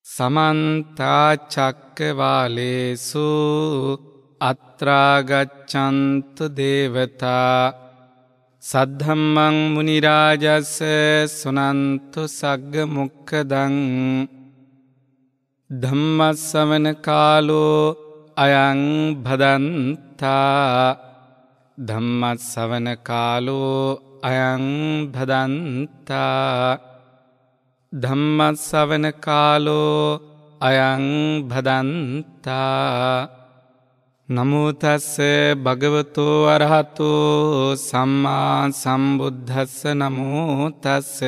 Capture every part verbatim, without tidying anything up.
समन्ता चक्रवालेषु अत्रा गच्छन्तु देवता सद्धम्मं मुनिराजस्य सुनन्तु सग्गमुक्खदं धम्मश्रवण कालो अयं भदन्ता धम्मश्रवण कालो अयं भदन्ता धम्मश्रवण कालो अयं भदन्ता नमो तस्से भगवतो अरहतो सम्मा सम्बुद्धस्स नमो तस्से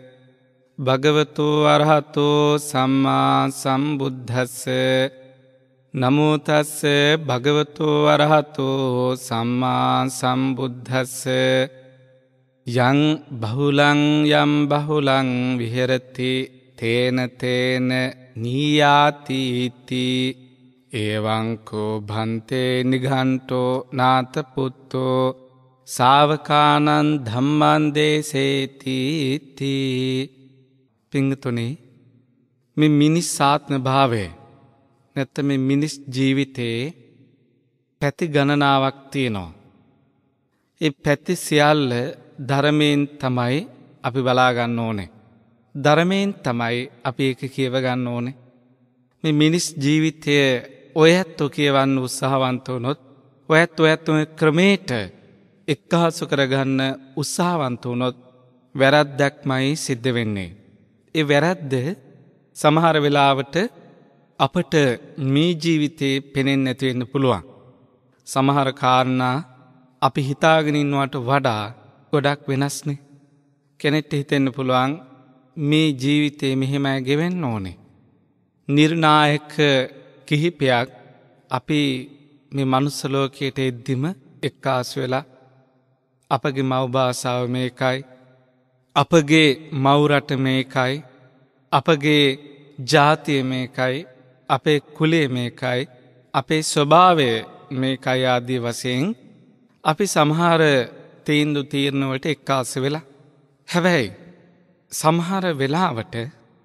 भगवतो अरहतो सम्मा सम्बुद्धस्से नमो तस्से भगवतो अरहतो सम्मा सम्बुद्धस्से यं बहुलं यं बहुलं विहरति तेन तेन नीयाति इति एवं को भन्ते निघण्टो नाथ पुत्तो सावकानं धम्मं देसेति इति पिंगतुनि මේ මිනිස් ආත්ම භාවය නැත්නම් මේ මිනිස් ජීවිතේ පැති ගණනාවක් තියෙනවා. ඒ පැති සියල්ල ධර්මයෙන් තමයි අපි බලා ගන්න ඕනේ. ධර්මයෙන් තමයි අපි ඒක කියව ගන්න ඕනේ. මේ මිනිස් ජීවිතය ඔයත් කියවන්න උත්සාහවන්ත වුණොත් ඔයත් ඔයත් ක්‍රමයට එක්කහසු කරගන්න උත්සාහවන්ත වුණොත් වැරද්දක්මයි සිද්ධ වෙන්නේ. ඒ වැරද්ද සමහර වෙලාවට අපට මේ ජීවිතේ පෙනෙන්නේ නැති වෙන්න පුළුවන්. සමහර කාරණා අපි හිතාගෙන ඉන්නවට වඩා ගොඩක් වෙනස්නේ. කෙනෙක්ට හිතෙන්න පුළුවන් මේ ජීවිතේ මෙහෙමයි ගෙවෙන්න ඕනේ. නිර්ණායක කිහිපයක් අපි මේ මනුස්ස ලෝකයට එද්දිම එක්කාසු වෙලා අපගේ මව් භාෂාව මේකයි, අපගේ මව් රට මේකයි, අපගේ ජාතිය මේකයි, අපේ කුලය මේකයි, අපේ ස්වභාවය මේකයි ආදී වශයෙන් අපි සමහර තීන්දුව තීරණ වලට එක්කාසු වෙලා. හැබැයි සමහර වෙලාවට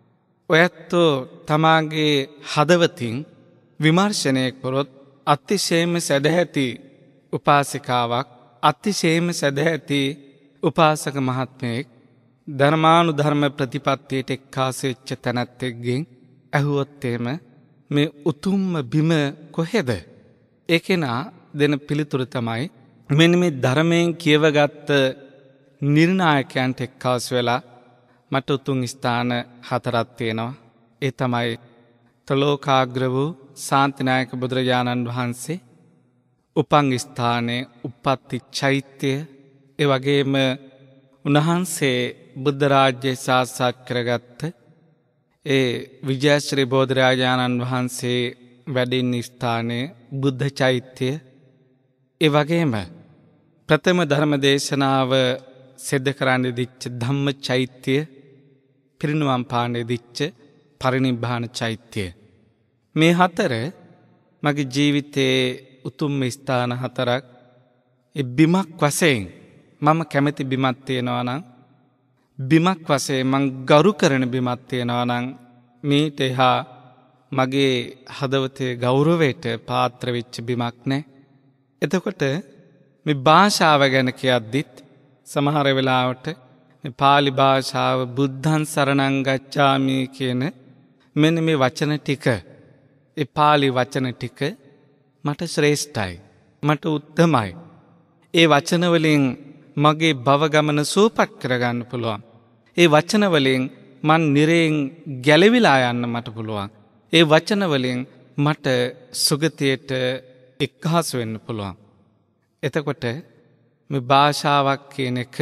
ඔයත්ෝ තමාගේ හදවතින් විමර්ශනය කරොත් අතිශයම සැදැහැති උපාසිකාවක්, අතිශයම සැදැහැති උපාසක මහත්මයෙක් ධර්මානුධර්ම ප්‍රතිපත්තියට එක්කාසු වෙච්ච තැනැත්තෙක්ගෙන් ඇහුවොත් එහෙම මේ උතුම්ම බිම කොහෙද? ඒ කෙනා දෙන පිළිතුර තමයි මෙන්න මේ ධර්මයෙන් කියවගත්ත නිර්ණායකයන්ට එක්කාසු වෙලා මට උතුම් ස්ථාන හතරක් තියෙනවා. ඒ තමයි ත්‍රිලෝකාග්‍ර වූ ශාන්තිනායක බුදුරජාණන් වහන්සේ උපං ස්ථානයේ උප්පත්ති චෛත්‍යය, ඒ වගේම උන්වහන්සේ බුද්ධ රාජ්‍ය සාක්ෂාත් කරගත්ත ඒ විජයශ්‍රී බෝධිරාජාණන් වහන්සේ වැඩින්න ස්ථානයේ බුද්ධ චෛත්‍යය, ඒ වගේම ප්‍රථම ධර්ම දේශනාව සිද්ධ කරන්න දිච්ච ධම්ම චෛත්‍යය, පිරිනිවන් පාන්න දිච්ච පරිනිබ්බාන චෛත්‍යය. මේ හතර මගේ ජීවිතයේ උතුම් ස්ථාන හතරක්. ඒ බිමක් වශයෙන් මම කැමති බිමක් තියෙනවා නම්, බිමක් වශයෙන් මං ගරු කරන බිමක් තියෙනවා නම් මේට එහා මගේ හදවතේ ගෞරවයට පාත්‍ර වෙච්ච බිමක් නැහැ. එතකොට මේ භාෂාව ගැන කියද්දිත් සමහර වෙලාවට මේ පාලි භාෂාව බුද්ධං සරණං ගච්ඡාමි කියන මෙන්න මේ වචන ටික, ඒ පාලි වචන ටික මට ශ්‍රේෂ්ඨයි, මට උත්තමයි. ඒ වචන වලින් මගේ භව ගමන සූපත් කරගන්න පුළුවන්. ඒ වචන වලින් මන් නිරයෙන් ගැලවිලා යන්න මට පුළුවන්. ඒ වචන වලින් මට සුගතියට එක්හසු වෙන්න පුළුවන්. එතකොට මේ භාෂාවක් කියන එක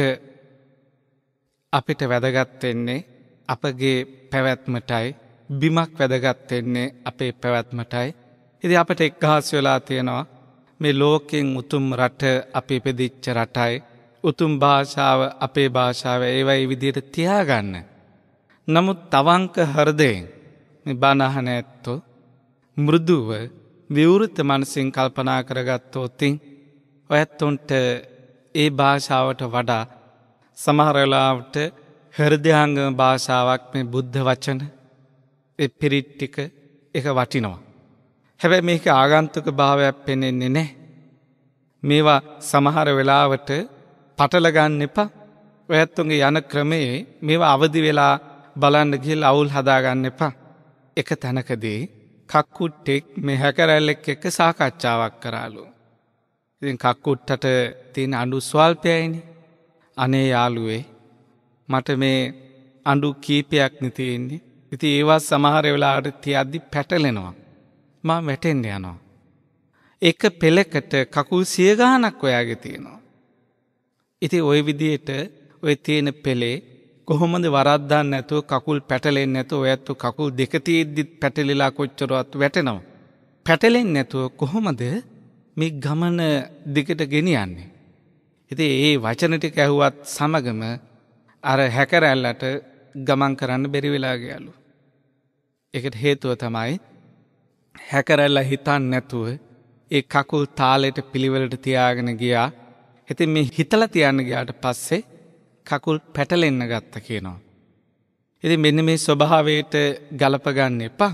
අපිට වැදගත් වෙන්නේ අපගේ පැවැත්මටයි, බිමක් වැදගත් වෙන්නේ අපේ පැවැත්මටයි. ඉතින් අපිට එක්හසු වෙලා තියෙනවා මේ ලෝකෙන් උතුම් රට අපි ඉපදිච්ච රටයි, උතුම් භාෂාව අපේ භාෂාව, ඒවා ඒ විදිහට තියාගන්න. නමුත් තවංක හෘදයෙන් මේ බණ අහන ඇත්තෝ මෘදුව විවෘත මනසින් කල්පනා කරගත්තොත් ඔයත්තුන්ට ඒ භාෂාවට වඩා සමහර වෙලාවට හෘදයාංගම භාෂාවක් මේ බුද්ධ වචන. ඒ පිරිත් ටික එක වටිනවා. හැබැයි මේක ආගන්තුක භාවයක් පෙනෙන්නේ නැහැ. මේවා සමහර වෙලාවට පටල ගන්න එපා. ඔයත්තුන්ගේ යන ක්‍රමයේ මේවා අවදි වෙලා බලන්න ගිහලා අවුල් හදා ගන්න එපා. එක තැනකදී කක්කුට්ටෙක් මේ හැකරැල්ලෙක් එක්ක සාකච්ඡාවක් කරාලු. ඉතින් කක්කුට්ටට තියෙන අඬු ස්වල්පයයිනේ. අනේ යාළුවේ මට මේ අඬු කීපයක් නේ තියෙන්නේ. ඉතින් ඒවා සමහර වෙලාවට තියද්දි පැටලෙනවා. මම වැටෙන්න යනවා. එක පෙලකට කකුල් සිය ගාණක් ඔයාගේ තියෙනවා. ඉතින් ওই විදිහට ඔය තියෙන පෙලේ කොහොමද වරද්දන්න නැතුව කකුල් පැටලෙන්නේ නැතුව ඔයත් කකුල් දෙක තියෙද්දි පැටලිලා කොච්චරවත් වැටෙනවා. පැටලෙන්නේ නැතුව කොහොමද මේ ගමන දිගට ගෙනියන්නේ? ඉතින් ඒ වචන ටික ඇහුවත් සමගම අර හැකරැල්ලට ගමන් කරන්න බැරි වෙලා ගියලු. ඒකට හේතුව තමයි හැකරැල්ල හිතන්නේ නැතුව ඒ කකුල් තාලෙට පිළිවෙලට තියාගෙන ගියා. ඉතින් මේ හිතලා තියන්න ගියාට පස්සේ කකුල් පැටලෙන්න ගත්ත කියනවා. ඉතින් මෙන්න මේ ස්වභාවයට ගලප ගන්න එපා.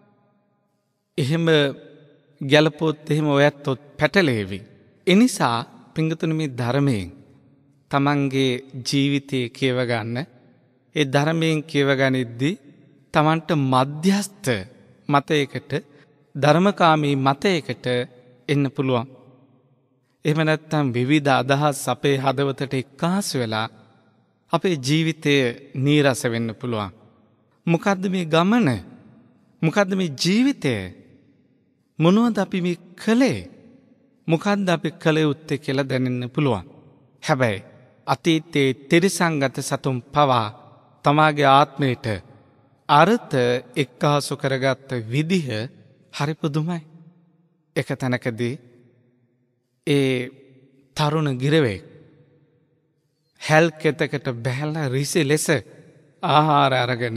එහෙම ගැලපොත් එහෙම ඔයත්ොත් පැටලෙවි. ඒ නිසා පිංගුතුනි මේ ධර්මයෙන් තමන්ගේ ජීවිතේ කියව ගන්න. ඒ ධර්මයෙන් කියව ගනිද්දී තමන්ට මධ්‍යස්ථ මතයකට ධර්මකාමී මතයකට එන්න පුළුවන්. එහෙම නැත්නම් විවිධ අදහස් අපේ හදවතට එක්කාසු වෙලා අපේ ජීවිතය නීරස වෙන්න පුළුවන්. මොකද්ද මේ ගමන? මොකද්ද මේ ජීවිතය? මොනවද අපි මේ කළේ? මොකද්ද අපි කළ යුත්තේ කියලා දැනෙන්න පුළුවන්. හැබැයි අතීතයේ තිරිසංගත සතුන් පවා තමාගේ ආත්මයට අර්ථ එක්කාසු කරගත්ත විදිහ හරි පුදුමයි. එක තැනකදී ඒ තරුණ ගිරවෙක් හැල් කෙතකට බැහැලා රිසි ලෙස ආහාර අරගෙන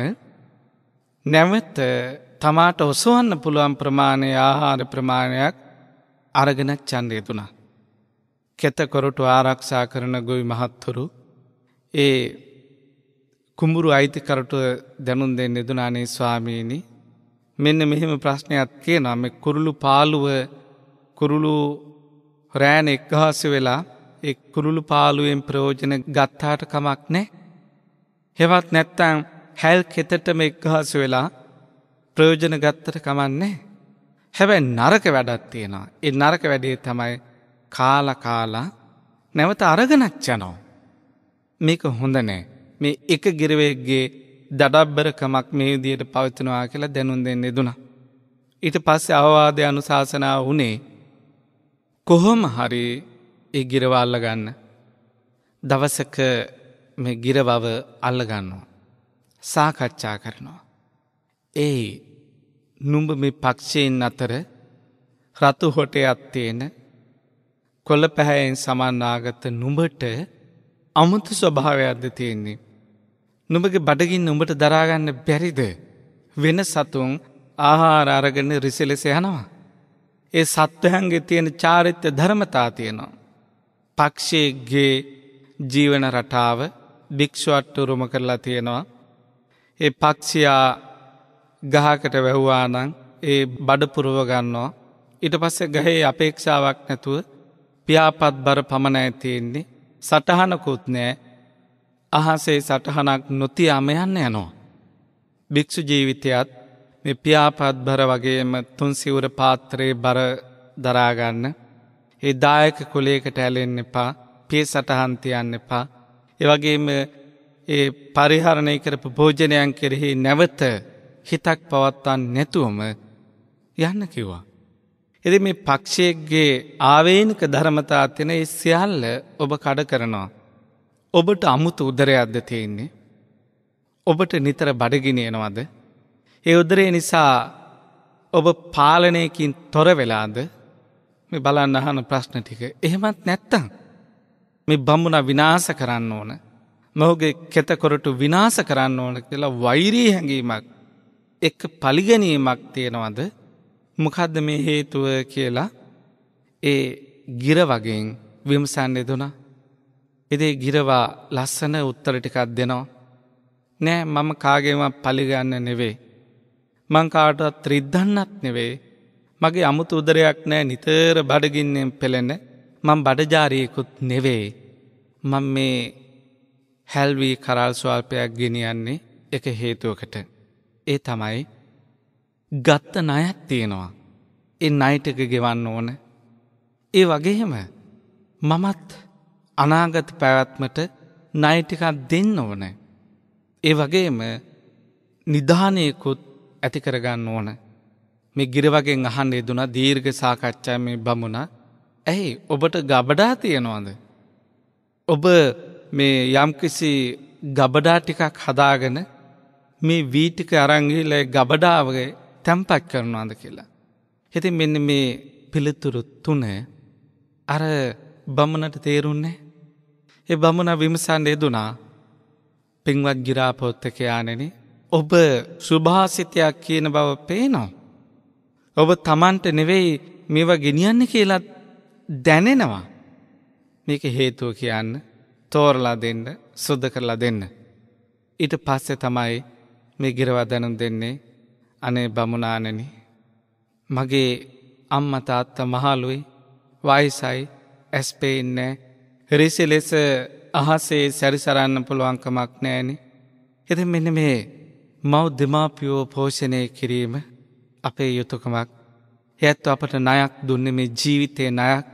නැවත තමාට ඔසවන්න පුළුවන් ප්‍රමාණයේ ආහාර ප්‍රමාණයක් අරගෙන ඡන්දය දුනා. කෙත කොරටු ආරක්ෂා කරන ගොවි මහත්තුරු ඒ කුඹුරු අයිතිකරටුව දැනුම් දෙන්න දුනානේ ස්වාමීනි. මෙන්න මෙහෙම ප්‍රශ්නයක් කියනවා. මේ කුරුළු පාළුව කුරුළු රෑන එක්හාස වෙලා ඒ කුරුළු පාළුවෙන් ප්‍රයෝජන ගත්තාට කමක් නැහැ. හෙවත් නැත්තම් හැල් කෙතටම එක්හාස වෙලා ප්‍රයෝජන ගත්තට කමක් නැහැ. හැබැයි නරක වැඩක් තියෙනවා. ඒ නරක වැඩේ තමයි කාලා කාලා නැවත අරගෙනත් යනවා. මේක හොඳ නැහැ. මේ එක ගිරවෙක්ගේ දඩබ්බරකමක් මේ විදියට පවතිනවා කියලා දැනුම් දෙන්න දුනා. ඊට පස්සේ අවවාදය අනුශාසනා වුණේ කොහොම හරි ඒ ගිරව අල්ල ගන්න. දවසක මේ ගිරවව අල්ල ගන්නවා. සාකච්ඡා කරනවා. ඒ නුඹ මේ පක්ෂීන් අතර රතු හොටයක් තියෙන කොළ පැහැයෙන් සමන්නාගත නුඹට අමුතු ස්වභාවයක්ද තියෙන්නේ. නුඹගේ බඩගින්න උඹට දරාගන්න බැරිද? වෙන සතුන් ආහාර අරගෙන රිසෙලෙස යනවා. ඒ සත්වයන්ගේ තියෙන චාරිත්‍ර ධර්මතා තියෙනවා. පක්ෂියෙක්ගේ ජීවන රටාව භික්ෂුවට උරුම කරලා තියෙනවා. ඒ පක්ෂියා ගහකට වැහුවා නම් ඒ බඩ පුරව ගන්නවා. ඊට පස්සේ ගහේ අපේක්ෂාවක් නැතුව පියාපත් බර පමණයි තියෙන්නේ. සටහනකුත් නැහැ. අහසේ සටහනක් නොතියාම යන්න යනවා. භික්ෂු ජීවිතයත් මේ පියාපත් බර වගේම තුන් සිවුර පාත්‍රයේ බර දරාගන්න. ඒ දායක කුලයකට ඇලෙන්න එපා. පිය සටහන් තියන්න එපා. ඒ වගේම ඒ පරිහරණය කරපු භෝජනයන් කෙරෙහි නැවත හිතක් පවත්වන්න නැතුවම යන්න කිව්වා. ඉතින් මේ පක්ෂියෙක්ගේ ආවේනික ධර්මතා තියෙන ඒ සියල්ල ඔබ කඩ කරනවා. ඔබට අමුතු උදරයක්ද තියෙන්නේ? ඔබට නිතර බඩගිනි එනවද? ඒ උදරය නිසා ඔබ පාලනයකින් තොර වෙලාද? මේ බලන්න අහන ප්‍රශ්න ටික. එහෙමත් නැත්තම් මේ බමුණ විනාශ කරන්න ඕන. මොහුගේ කෙත කොරටු විනාශ කරන්න ඕන කියලා වෛරී හැඟීමක් එක්ක පරිගැනීමක් තියෙනවද? මොකද්ද මේ හේතුව කියලා ඒ ගිර වගෙන් විමසන්න දුනා. ඉතින් ගිරවා ලස්සන උත්තර ටිකක් දෙනවා. නෑ මම කාගේම පරිගන්න නෙවෙයි. මං කාටවත් රිද්දන්නත් නෙවෙයි. මගේ අමුතු උදරයක් නෑ නිතර බඩගින්නෙන් පෙළෙන මං බඩජාරියෙකුත් නෙවෙයි. මං මේ හැල්වී කරල් ස්වල්පයක් ගෙනියන්නේ එක හේතුවකට. ඒ තමයි ගත්ත ණයක් තියෙනවා. ඒ ණය ටික ගෙවන්න ඕන. ඒ වගේම මමත් අනාගත පැවැත්මට ණය ටිකක් දෙන්න ඕන. ඒ වගේම නිධානයකුත් ඇති කරගන්න ඕන. මේ ගිරවගෙන් අහන්න යෙදුණා දීර්ඝ සාකච්ඡා මේ බමුණා. ඇයි ඔබට ගබඩා තියනවද? ඔබ මේ යම්කිසි ගබඩා ටිකක් හදාගෙන මේ වී ටික අරන් ගිහලා ගබඩාවේ තැම්පත් කරනවාද කියලා. ඉතින් මෙන්න මේ පිළිතුරු තුන අර බමුණට තේරුන්නේ. ඒ බමුණා විමසන්න යෙදුණා. පින්වත් ගිරාපෝත්තකයාණෙනි, ඔබ සුභාසිතයක් කියන බව පේනවා. ඔබ තමන්ට නෙවෙයි මේවා ගෙනියන්නේ කියලා දැනෙනවා. මේක හේතුව කියන්න තෝරලා දෙන්න, සුද්ධ කරලා දෙන්න. ඊට පස්සේ තමයි මේ ගිරවා දැනුම් දෙන්නේ. අනේ බමුණාණෙනි, මගේ අම්මා තාත්තා මහලුයි, වයසයි, ඇස් පේන්නේ නැහැ. රිසි ලෙස අහසේ සැරිසරන්න පුළුවන් කමක් නැහැනේ. ඉතින් මෙන්න මේ මව් දෙමාපියෝ පෝෂණය කිරීම අපේ යුතුයකමක්. එයත් අපට ණයක් දුන්නේ මේ ජීවිතේ ණයක්.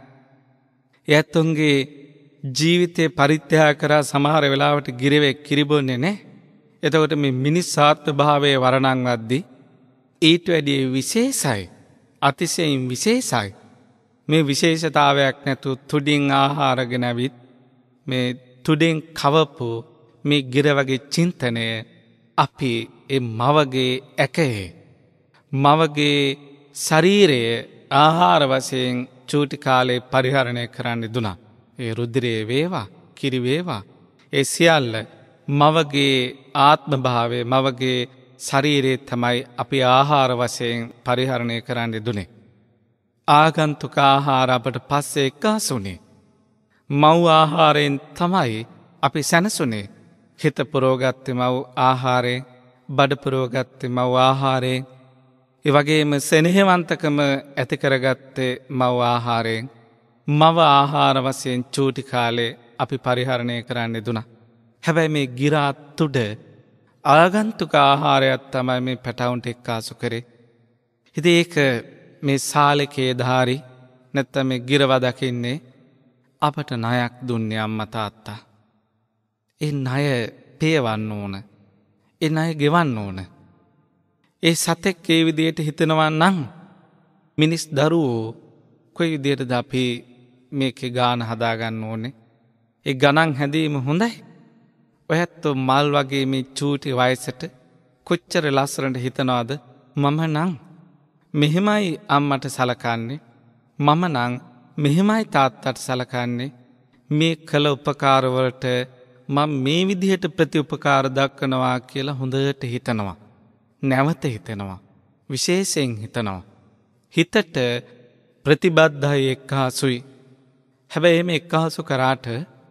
එයත්ගේ ජීවිතේ පරිත්‍යාග කරා සමහර වෙලාවට ගිරෙවෙක් කිරිබොන්නේ නැහැ. එතකොට මේ මිනිස් ආත්ම භාවයේ වරණන් වද්දී ඊට වැඩිය විශේෂයි, අතිශයින් විශේෂයි. මේ විශේෂතාවයක් නැතු තුඩින් ආහාරගෙන ඇවිත් මේ තුඩෙන් කවපු මේ ගිරවගේ චින්තනය අපි ඒ මවගේ ඇකයේ මවගේ ශරීරයේ ආහාර වශයෙන් චූටි කාලේ පරිහරණය කරන්න දුනා. ඒ රුධිරයේ වේවා, කිරි වේවා, ඒ සියල්ල මවගේ ආත්ම භාවයේ මවගේ ශරීරයේ තමයි අපි ආහාර වශයෙන් පරිහරණය කරන්න දුනේ. ආගන්තුක ආහාර අපට පස්සේ එක්කාසුනේ. මව් ආහාරයෙන් තමයි අපි සැනසුනේ. හිත පුරෝගත්තේ මව් ආහාරයෙන්, බඩ පුරෝගත්තේ මව් ආහාරයෙන්. ඒ වගේම සෙනෙහවන්තකම ඇති කරගත්තේ මව් ආහාරයෙන්. මව ආහාර වශයෙන් චූටි කාලේ අපි පරිහරණය කරන්න දුනා. හැබැයි මේ ගිරාත් තුඩ ආගන්තුක ආහාරයක් තමයි මේ පැටවුන්ට එක්කාසු කරේ. ඉතින් ඒක මේ සාලකේ ධාරි නැත්නම් මේ ගිරව දකින්නේ අපට ණයක් දුන්නේ අම්මා තාත්තා. ඒ ණය පේවන්න ඕන. ඒ ණය ගෙවන්න ඕන. ඒ සතෙක් ඒ විදියට හිතනවා නම් මිනිස් දරුවෝ කොයි විදියටද අපි මේකේ ගාන හදාගන්න ඕනේ? ඒ ගණන් හැදීම හොඳයි. ඔයත් මල් වගේ මේ චූටි වයසට කොච්චර ලස්සනට හිතනවාද? මම නම් මෙහෙමයි අම්මට සලකන්නේ, මම නම් මෙහෙමයි තාත්තට සලකන්නේ. මේ කළ උපකාර වලට මම මේ විදිහට ප්‍රතිඋපකාර දක්වනවා කියලා හොඳට හිතනවා. නැවත හිතනවා. විශේෂයෙන් හිතනවා. හිතට ප්‍රතිබද්ධයි එක්හසුයි. හැබැයි මේ එක්හසු කරාට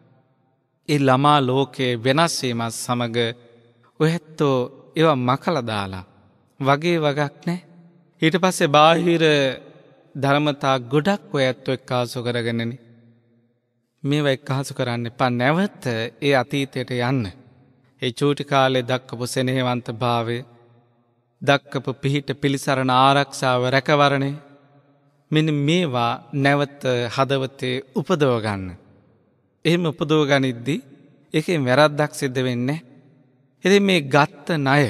ඒ ළමා ලෝකයේ වෙනස් වීමත් සමග ඔයත්තෝ ඒවා මකලා දාලා වගේ වගක් නැහැ. ඊට පස්සේ බාහිර ධර්මතා ගොඩක් ඔයත්තෝ එක්හසු කරගෙනනේ. මේවා එක්හසු කරන්න එපා. නැවත ඒ අතීතයට යන්න. ඒ චූටි කාලේ දක්වපු සෙනෙහවන්ත භාවය, දක්වපු පිහිට පිළිසරණ ආරක්ෂාව රැකවරණය, මෙන්න මේවා නැවත හදවතේ උපදව ගන්න. එහෙම උපදව ගනිද්දී ඒකෙන් වැරද්දක් සිද්ධ වෙන්නේ. ඉතින් මේ ගත්ත ණය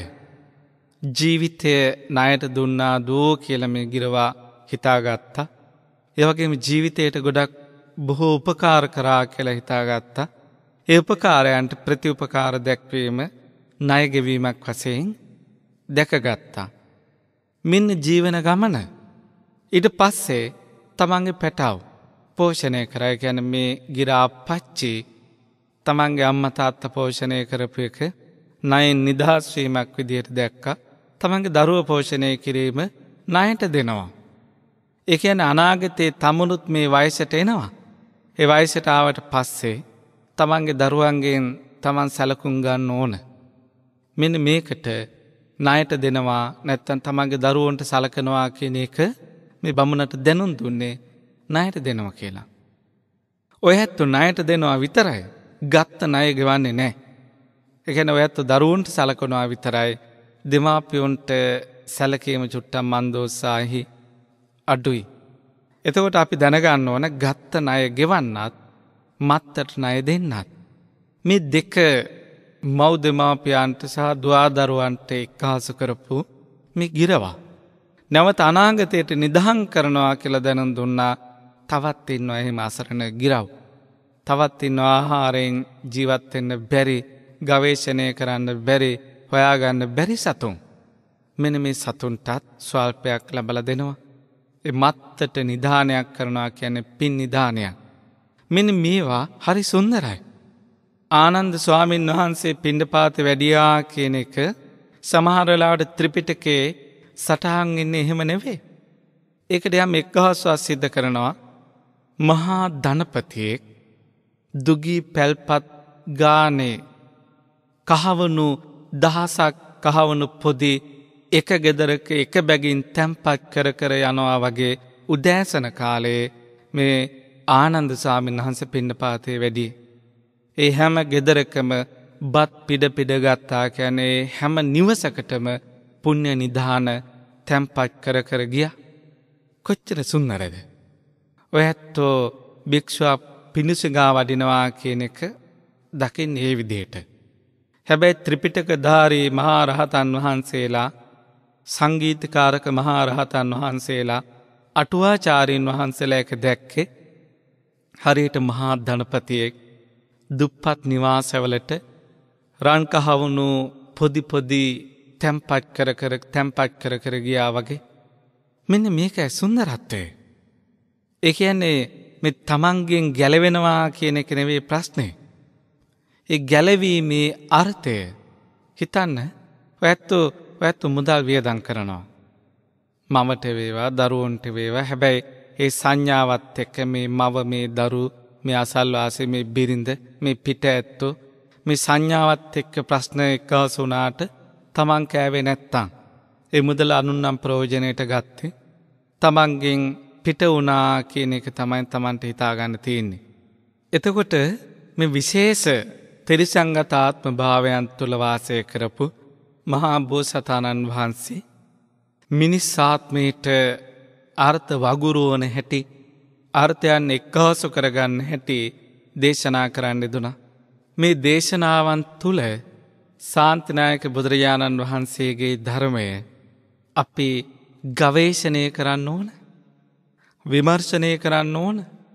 ජීවිතය ණයට දුන්නා දෝ කියලා මේ ගිරවා හිතාගත්තා. ඒ වගේම ජීවිතයට ගොඩක් බොහෝ උපකාර කරා කියලා හිතාගත්තා. ඒ උපකාරයන්ට ප්‍රතිඋපකාර දැක්වීම ණය ගෙවීමක් වශයෙන් දැකගත්තා. මෙන්න ජීවන ගමන. ඊට පස්සේ තමන්ගේ පැටව පෝෂණය කරයි. කියන්නේ මේ ගිරාපච්චි තමන්ගේ අම්මා තාත්තා පෝෂණය කරපු එක ණයෙන් නිදහස් වීමක් විදියට දැක්කා. තමන්ගේ දරුවෝ පෝෂණය කිරීම ණයට දෙනවා. ඒ කියන්නේ අනාගතයේ තමුණුත් මේ වයසට එනවා. ඒ වයසට ආවට පස්සේ තමන්ගේ දරුවන්ගෙන් තමන් සැලකුම් ගන්න ඕන. මෙන්න මේකට ණයට දෙනවා නැත්තම් තමන්ගේ දරුවන්ට සලකනවා කියන එක මේ බමුණට දැනුම් දුන්නේ ණයට දෙනවා කියලා. ඔය ඇත්තෝ ණයට දෙනවා විතරයි. ගත්ත ණය ගෙවන්නේ නැහැ. ඒ කියන්නේ ඔය ඇත්තෝ දරුවන්ට සලකනවා විතරයි. දෙමාපියොන්ට සැලකීම චුට්ටක් මන්දෝත්සාහි අඩුයි. එතකොට අපි දැනගන්න ඕන ගත්ත ණය ගෙවන්නත් මත්තට ණය දෙන්නත් මේ දෙක මව් දෙමාපියන්ට සහ දුවදරුවන්ට එක්කාසු කරපු මේ ගිරවා. නැවත අනාගතයට නිදහම් කරනවා කියලා දැනුම් දුන්නා. තවත් ඉන්නවා එහෙම අසරණ ගිරව්. තවත් ඉන්නවා ආහාරයෙන් ජීවත් වෙන්න බැරි, ගවේෂණය කරන්න බැරි, හොයාගන්න බැරි සතුන්. මෙන්න මේ සතුන්ටත් ස්වල්පයක් ලබලා දෙනවා. ඒ මත්තට නිදානයක් කරනවා කියන්නේ පින් නිදානයක්. මෙන්න මේවා හරි සුන්දරයි. ආනන්ද ස්වාමීන් වහන්සේ පිණ්ඩපාතේ වැඩියා කියන එක සමහර වෙලාවට ත්‍රිපිටකයේ සටහන් ඉන්නේ එහෙම නෙවෙයි. ඒකට යම් එක්හසුවක් සිද්ධ කරනවා. මහා ධනපතියෙක් දුගී පැල්පත් ගානේ කහවණු දහසක් කහවණු පොදි එක ගෙදරක එක බැගින් තැන්පත් කර කර යනවා වගේ උදෑසන කාලයේ මේ ආනන්ද ස්වාමීන් වහන්සේ පිණ්ඩපාතේ වැඩි. ඒ හැම ගෙදරකම බත් පිඩ පිඩ ගත්තා කියන්නේ හැම නිවසකටම පුණ්‍ය නිදාන තැන්පත් කර කර ගියා. කොච්චර සුන්දරද? ඔය ඇත්තෝ භික්ෂුව පිණිසුගා වඩිනවා කියන එක දකින්නේ ඒ විදිහට. හැබැයි ත්‍රිපිටකධාරී මහා රහතන් වහන්සේලා, සංගීතකාරක මහා රහතන් වහන්සේලා, අටුවාචාරීන් වහන්සේලා එක දැක්කේ හරියට මහා ධනපතියෙක් දුප්පත් නිවාසවලට රන් කහවණු පොදි පොදි තැන්පත් කර කර තැන්පත් කර කර ගියා වගේ. මෙන්න මේකයි සුන්දරත්වය. ඒ කියන්නේ මේ තමන්ගෙන් ගැලවෙනවා කියන එක නෙවෙයි ප්‍රශ්නේ. ඒ ගැලවීමේ අර්ථය හිතන්න. ඔයත්තු ඔයත්තු මුදල් වියදම් කරනවා. මමට වේවා දරුවන්ට වේවා. හැබැයි ඒ සංඥාවත් එක්ක මේ මව මේ දරු මේ අසල්වාසී මේ බිරිඳ මේ පිට ඇත්තෝ මේ සංඥාවත් එක්ක ප්‍රශ්න එකහසු වුණාට තමන් කෑවේ නැත්තම් ඒ මුදල අනුන්නම් ප්‍රයෝජනයට ගත්තේ තමන්ගෙන් පිට වුණා කියන එක තමයි තමන්ට හිතා ගන්න තියෙන්නේ. එතකොට මේ විශේෂ ත්‍රිසංගත ආත්ම භාවයන් තුල වාසය කරපු මහා බෝසතාණන් වහන්සේ මිනිස් ආත්මයට අර්ථ වගුරුවන හැටි, අර්ථයන් එක්කාසු කරගන්න හැටි දේශනා කරන්න දුනා. මේ දේශනාවන් තුල ශාන්තිනායක බුදුරජාණන් වහන්සේගේ ධර්මය අපි ගවේෂණය කරන්න ඕන, විමර්ශනය කරන්න ඕන,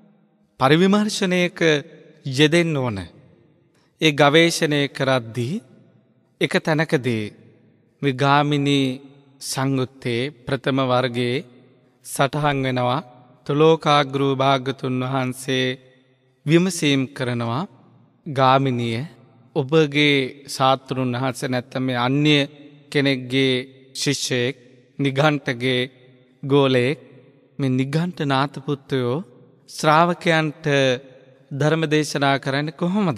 පරිවිමර්ශනයක යෙදෙන්න ඕන. ඒ ගවේෂණය කරද්දී එක තැනකදී විගාමිනී සංයුත්තේ ප්‍රථම වර්ගයේ සටහන් වෙනවා. තුලෝකාග්‍රව භාග්‍යතුන් වහන්සේ විමසීම් කරනවා, ගාමිනිය ඔබගේ ශාස්ත්‍රුන් වහන්සේ නැත්නම් මේ අන්‍ය කෙනෙක්ගේ ශිෂ්‍යයෙක්, නිගණ්ඨගේ ගෝලයෙක්, මේ නිගණ්ඨ නාථ පුත්‍රයෝ ශ්‍රාවකයන්ට ධර්ම දේශනා කරන්නේ කොහොමද?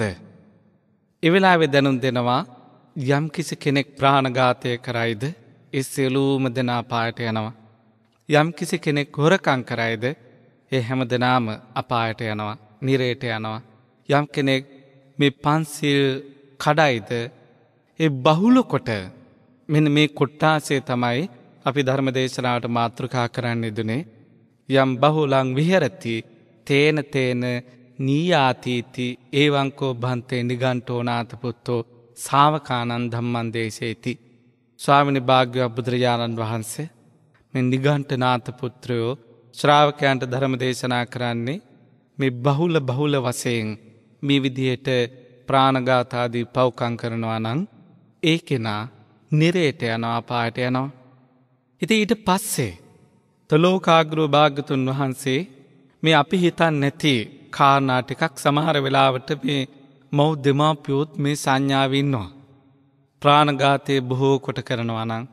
ඒ වෙලාවේ දැනුම් දෙනවා, යම් කිසි කෙනෙක් ප්‍රාණඝාතය කරයිද ඒ සියලුම දෙනා අපායට යනවා. යම් කිසි කෙනෙක් හොරකම් කරයිද ඒ හැම දෙනාම අපායට යනවා, නිරේට යනවා. යම් කෙනෙක් මේ පන්සිල් කඩයිද ඒ බහුල කොට මෙන්න මේ කොට්ටාසේ තමයි අපි ධර්ම දේශනාවට මාතෘකා කරන්න යෙදුනේ. යම් බහුලං විහෙරති තේන තේන නීයාතීති ඒවංකෝ භන්තේ නිගණ්ඨෝ නාථ පුත්තෝ ශාවකානං ධම්මං දේශේති. ස්වාමිනී භාග්‍යවත් බුදුරජාණන් වහන්සේ මේ නිගණ්ඨ නාථ පුත්‍රයෝ ශ්‍රාවකයන්ට ධර්ම දේශනා කරන්නේ මේ බහුල බහුල වශයෙන් මේ විදිහට ප්‍රාණඝාත ආදී පව්කම් කරනවා නම් ඒ කෙනා නිරේට යනවා, අපායට යනවා. ඉතින් ඊට පස්සේ තුලෝකාග්‍රව භාග්‍යතුන් වහන්සේ මේ අපි හිතන්නේ නැති කාරණා ටිකක් සමහර වෙලාවට මේ මව් දෙමාපියොත් මේ සංඥාවේ ඉන්නවා. ප්‍රාණඝාතයේ බොහෝ කොට කරනවා නම්,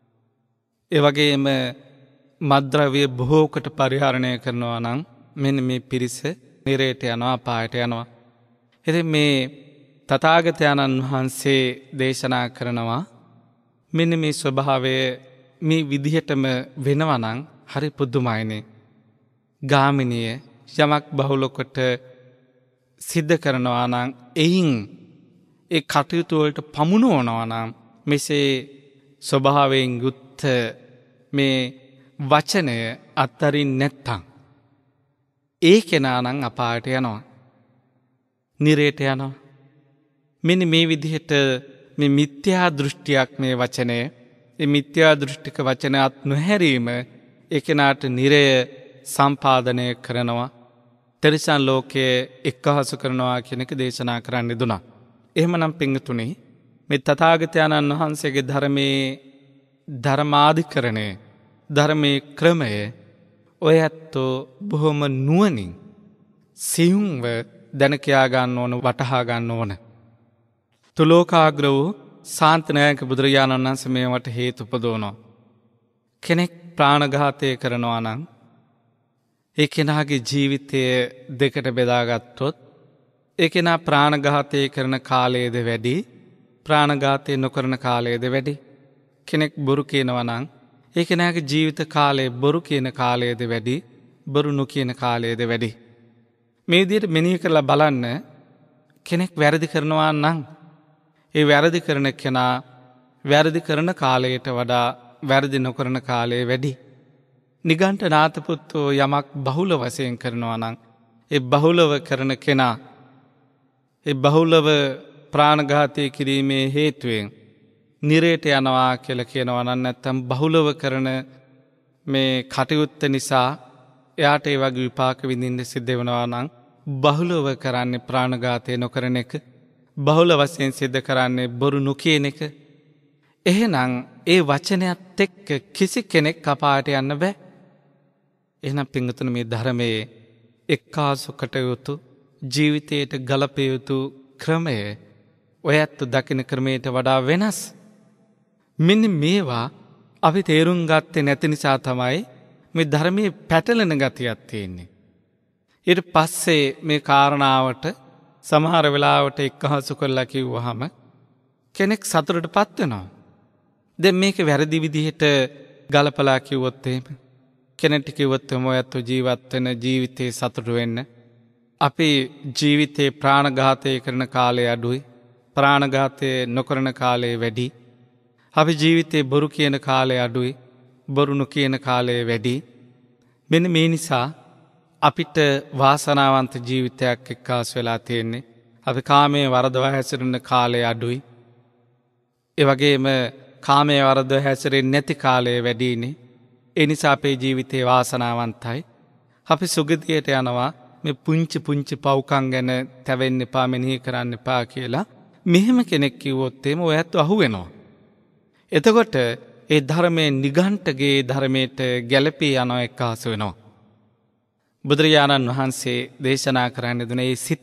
ඒ වගේම මත්ද්‍රව්‍ය බොහෝ කොට පරිහරණය කරනවා නම් මෙන්න මේ පිරිස නිරේට යනවා, අපායට යනවා. ඉතින් මේ තථාගතයන්න් වහන්සේ දේශනා කරනවා මෙන්න මේ ස්වභාවය මේ විදිහටම වෙනවා නම් හරි පුදුමයිනේ. ගාමිනිය යමක් බහුලකොට සිද්ධ කරනවා නම් එයින් ඒ කටයුතු වලට පමුණුවනවා නම් මෙසේ ස්වභාවයෙන් යුක්ත මේ වචනය අත්තරින් නැත්තම් ඒ කෙනා නම් අපායට යනවා. නිරේට යනවා. මෙන්න මේ විදිහට මේ මිත්‍යා දෘෂ්ටියක් මේ වචනය. මේ මිත්‍යා දෘෂ්ටික වචනයත් නොහැරීම ඒ කෙනාට නිරය සම්පාදනය කරනවා. තිරිසන් ලෝකයේ එක්කහසු කරනවා කියන එක දේශනා කරන්න දුනා. එහෙමනම් පින්තුනි මේ තථාගතයන්න් වහන්සේගේ ධර්මයේ ධර්මාධිකරණය ධර්මයේ ක්‍රමය ඔය ඇත්තෝ බොහොම නුවණින් සියුම්ව දැන කියා ගන්න ඕන වටහා ගන්න ඕන. තුලෝකාග්‍ර වූ ශාන්තනායක බුදුරජාණන් වහන්සේ මේවට හේතු උපදවනවා. කෙනෙක් ප්‍රාණඝාතය කරනවා නම් ඒ කෙනාගේ ජීවිතය දෙකට බෙදාගත්තොත් ඒ කෙනා ප්‍රාණඝාතය කරන කාලයේද වැඩි ප්‍රාණඝාතය නොකරන කාලයේද වැඩි. කෙනෙක් බොරු කියනවා නම් ඒ කෙනාගේ ජීවිත කාලය බොරු කියන කාලයේද වැඩි බොරු නොකියන කාලයේද වැඩි. මේ විදිහට මෙනෙහි කරලා බලන්න කෙනෙක් වැරදි කරනවා නම් ඒ වැරදි කරන කෙනා වැරදි කරන කාලයට වඩා වැරදි නොකරන කාලය වැඩි. නිගණ්ඨනාථ පුත්තෝ යමක් බහුල වශයෙන් කරනවා නම් ඒ බහුලව කරන කෙනා ඒ බහුලව ප්‍රාණඝාතය කිරීමේ හේතුවෙන් නිරේට යනවා කියලා කියනවා නම් නැත්තම් බහුලව කරන මේ කටයුත්ත නිසා එයාට ඒ වගේ විපාක විඳින්න සිද්ධ වෙනවා නම් බහුලව කරන්නේ ප්‍රාණඝාතය නොකරන එක බහුල වශයෙන් සිද්ධ කරන්නේ බොරු නොකියන එක. එහෙනම් ඒ වචනයත් එක්ක කිසි කෙනෙක් අපායට යන්න බෑ. එහෙනම් පින්වතුනි මේ ධර්මයේ එක්කාසු කටයුතු ජීවිතයට ගලපිය යුතු ක්‍රමය ඔයත් දකින ක්‍රමයට වඩා වෙනස්. මෙන්න මේවා අපි තේරුම් ගත්තේ නැති නිසා තමයි මේ ධර්මයේ පැටලෙන ගතියක් තියෙන්නේ. ඊට පස්සේ මේ කාරණාවට සමහර වෙලාවට එක්කහසු කරලා කිව්වහම කෙනෙක් සතුටටපත් වෙනවා. දැන් මේක වැරදි විදිහට ගලපලා කිව්වොත් එහෙම කෙනෙක්ට කිව්වොත් මොයත් ජීවත් වෙන ජීවිතේ සතුට වෙන්න අපි ජීවිතේ ප්‍රාණඝාතය කරන කාලය අඩුයි ප්‍රාණඝාතය නොකරන කාලය වැඩි. අපි ජීවිතේ බොරු කියන කාලය අඩුයි බොරු නොකියන කාලය වැඩි. මෙන්න මේ නිසා අපිට වාසනාවන්ත ජීවිතයක් එක්කාසු වෙලා තියෙන්නේ. අපි කාමයේ වරදවා හැසිරෙන කාලය අඩුයි. ඒ වගේම කාමයේ වරදවා හැසිරෙන්නේ නැති කාලය වැඩිනේ. ඒ නිසා අපේ ජීවිතේ වාසනාවන්තයි. අපි සුගතියට යනවා. මේ පුංචි පුංචි පව්කම් ගැන තැවෙන්න එපා මෙනෙහි කරන්න එපා කියලා මෙහෙම කෙනෙක් කිව්වොත් එimhe ඔයත් අහු වෙනවා. එතකොට ඒ ධර්මයේ නිගණ්ඨගේ ධර්මයට ගැළපී යන එක්කාසු වෙනවා. බුදුරජාණන් වහන්සේ දේශනා කරන්න දුන්නේ සිත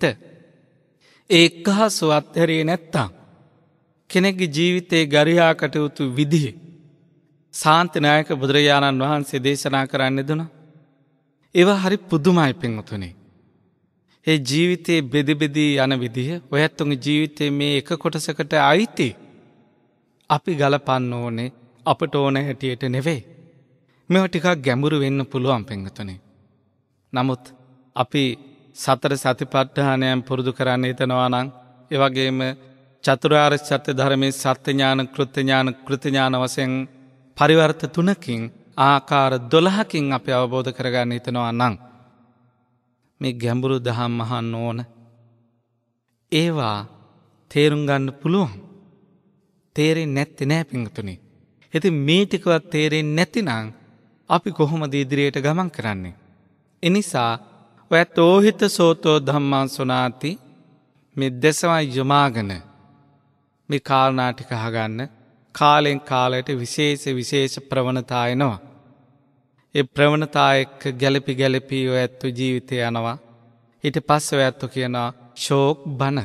ඒ එක්කාසු අත්හැරියේ නැත්තම් කෙනෙක්ගේ ජීවිතේ ගරිහා කටයුතු විදිහ ශාන්තිනායක බුදුරජාණන් වහන්සේ දේශනා කරන්න දුනා. ඒවා හරි පුදුමයි පින්වතුනි. ඒ ජීවිතේ බෙදි බෙදී යන විදිහ ඔයත්තුන්ගේ ජීවිතේ මේ එක කොටසකට අයිති අපි ගලපන්න ඕනේ අපට ඕන හැටියට නෙවෙයි. මේවා ටිකක් ගැඹුරු වෙන්න පුළුවන් පින්වතුනි. නමුත් අපි සතර සතිපට්ඨානයන් පුරුදු කරන්න හිතනවා නම් ඒ වගේම චතුරාර්ය සත්‍ය ධර්මයේ සත්‍ය ඥාන කෘත්‍ය ඥාන කෘත්‍ය ඥාන වශයෙන් පරිවර්ත තුනකින් ආකාර දොළහකින් අපි අවබෝධ කරගන්න හිතනවා නම් මේ ගැඹුරු දහම් අහන්න ඕන. ඒවා තේරුම් ගන්න පුළුවන්. තේරෙන්නේ නැත්තේ නෑ පින්වතුනි. ඉතින් මේ ටිකවත් තේරෙන්නේ නැතිනම් අපි කොහොමද ඉදිරියට ගමන් කරන්නේ? ඒ නිසා ඔයත් ඕහිත සෝතෝ ධම්මං සුනාති මේ දසවයි යමාගෙන මේ කාරණා ටික අහගන්න. කාලෙන් කාලයට විශේෂ විශේෂ ප්‍රවණතා එනවා. ඒ ප්‍රවණතා එක්ක ගැළපි ගැළපි ඔයත් ජීවිතේ යනවා. ඊට පස්සේ ඔයත් කියනවා ෂෝක් බන.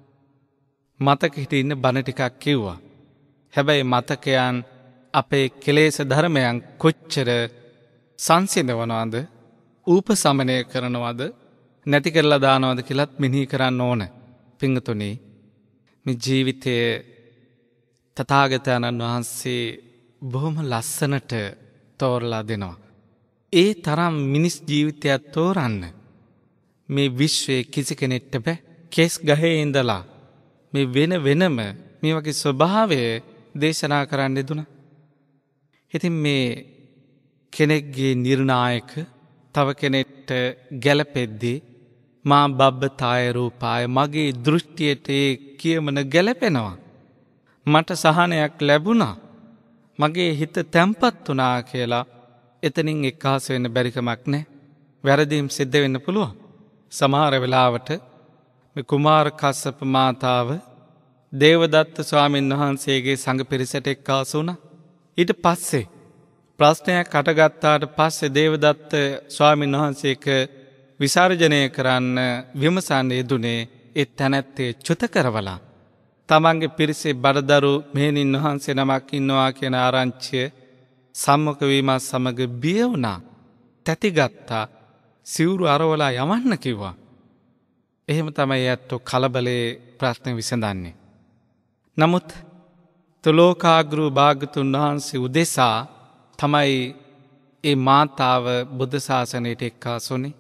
මතක හිටින්න බන ටිකක් කිව්වා. හැබැයි මතකයන් අපේ කෙලෙස් ධර්මයන් කොච්චර සංසිඳවනවද උපසමනය කරනවද නැති කරලා දානවද කියලාත් මෙනෙහි කරන්න ඕන. පින්තුනි මේ ජීවිතයේ තථාගතයන්න් වහන්සේ බොහොම ලස්සනට තෝරලා දෙනවා. ඒ තරම් මිනිස් ජීවිතයක් තෝරන්න මේ විශ්වයේ කිසි කෙනෙක්ට බෑ. කෙස් ගහේ ඉඳලා මේ වෙන වෙනම මේ වගේ ස්වභාවය දේශනා කරන්න දුනා. ඉතින් මේ කෙනෙක්ගේ නිර්ණායක තව කෙනෙක්ට ගැලපෙද්දී මා බබ්බතාය රූපාය මගේ දෘෂ්ටියට ඒ කියමන ගැලපෙනවා. මට සහනයක් ලැබුණා. මගේ හිත තැම්පත් වුණා කියලා එතනින් එක්කාස වෙන්න බැරිකමක් නැහැ. වැරදීම් සිද්ධ වෙන්න පුළුවන්. සමහර වෙලාවට මේ කුමාර කස්සප මාතාව දේවදත්ත ස්වාමීන් වහන්සේගේ සංඝ පිරිසට එක්කාස වුණා. ඊට පස්සේ ප්‍රශ්නයක් අටගත්තාට පස්සේ දේවදත්ත ස්වාමීන් වහන්සේක විසර්ජනය කරන්න විමසන්න යෙදුනේ ඒ තැනැත්තේ චුත කරවලා. තමන්ගේ පිරිසේ බඩදරු මෙහෙණින් වහන්සේ නමක් ඉන්නවා කියන ආරංචිය සම්මුඛ වීමත් සමග බිය වුණා. තැතිගත්තා. සිවුරු අරවලා යවන්න කිව්වා. එහෙම තමයි ඇත්තෝ කලබලේ ප්‍රශ්න විසඳන්නේ. නමුත් තුලෝකාග්‍රු භාග්‍යතුන් වහන්සේ උදෙසා තමයි ඒ මාතාව බුද්ධ ශාසනයට එක්කාසුනේ.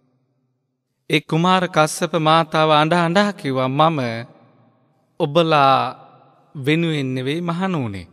ඒ කුමාර කස්සප මාතාව අඬ අඬා කිව්වා මම ඔබලා වෙනුවෙන් නෙවෙයි මහණ වුණේ.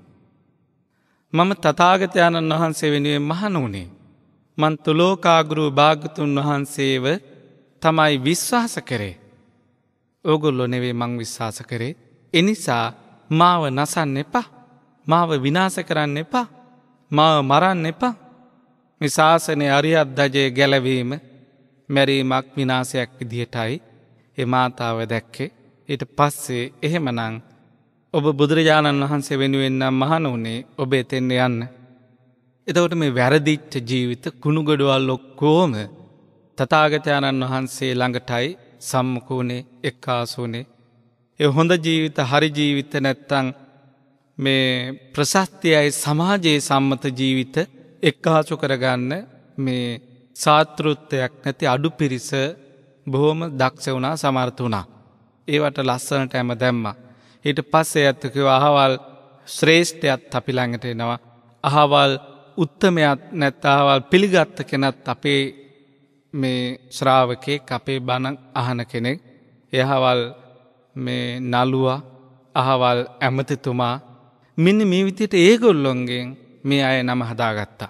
මම තථාගතයන්න් වහන්සේ වෙනුවෙන් මහණ වුණේ. මන් තුලෝකාග්‍රු භාග්‍යතුන් වහන්සේව තමයි විශ්වාස කරේ. ඕගොල්ලෝ නෙවෙයි මං විශ්වාස කරේ. ඒ නිසා මාව නසන්න එපා. මාව විනාශ කරන්න එපා. මාව මරන්න එපා. මේ ශාසනයේ අරියත් ධජයේ ගැලවීම මැරීමක් විනාශයක් විදිහටයි ඒ මාතාව දැක්කේ. ඊට පස්සේ එහෙමනම් ඔබ බුදුරජාණන් වහන්සේ වෙනුවෙන් නම් මහණ වුණේ ඔබ එතෙන් යන්න. එතකොට මේ වැරදිච්ච ජීවිත කුණුගඩවල් ඔක්කොම තථාගතයන්න් වහන්සේ ළඟටයි සම්මුඛ වුණේ එක්කාසු වුණේ. ඒ හොඳ ජීවිත හරි ජීවිත නැත්තම් මේ ප්‍රශස්තියයි සමාජයේ සම්මත ජීවිත එක්කාසු කරගන්න මේ සාත්‍ෘත්වයක් නැති අඩු පිරිස බොහොම දක්ෂ වුණා සමර්ථ වුණා. ඒවට ලස්සනට හැම දැම්මා. ඊට පස්සේ ඇත්ත කිව්වා අහවල් ශ්‍රේෂ්ඨයත් අපි ළඟට එනවා. අහවල් උත්තමයක් නැත් අහවල් පිළිගත් කෙනත් අපේ මේ ශ්‍රාවකෙක් අපේ බණ අහන කෙනෙක්. එහවල් මේ නළුවා අහවල් ඇමතිතුමා මෙන්න මේ විදිහට ඒගොල්ලොන්ගෙන් මේ අය නම හදාගත්තා.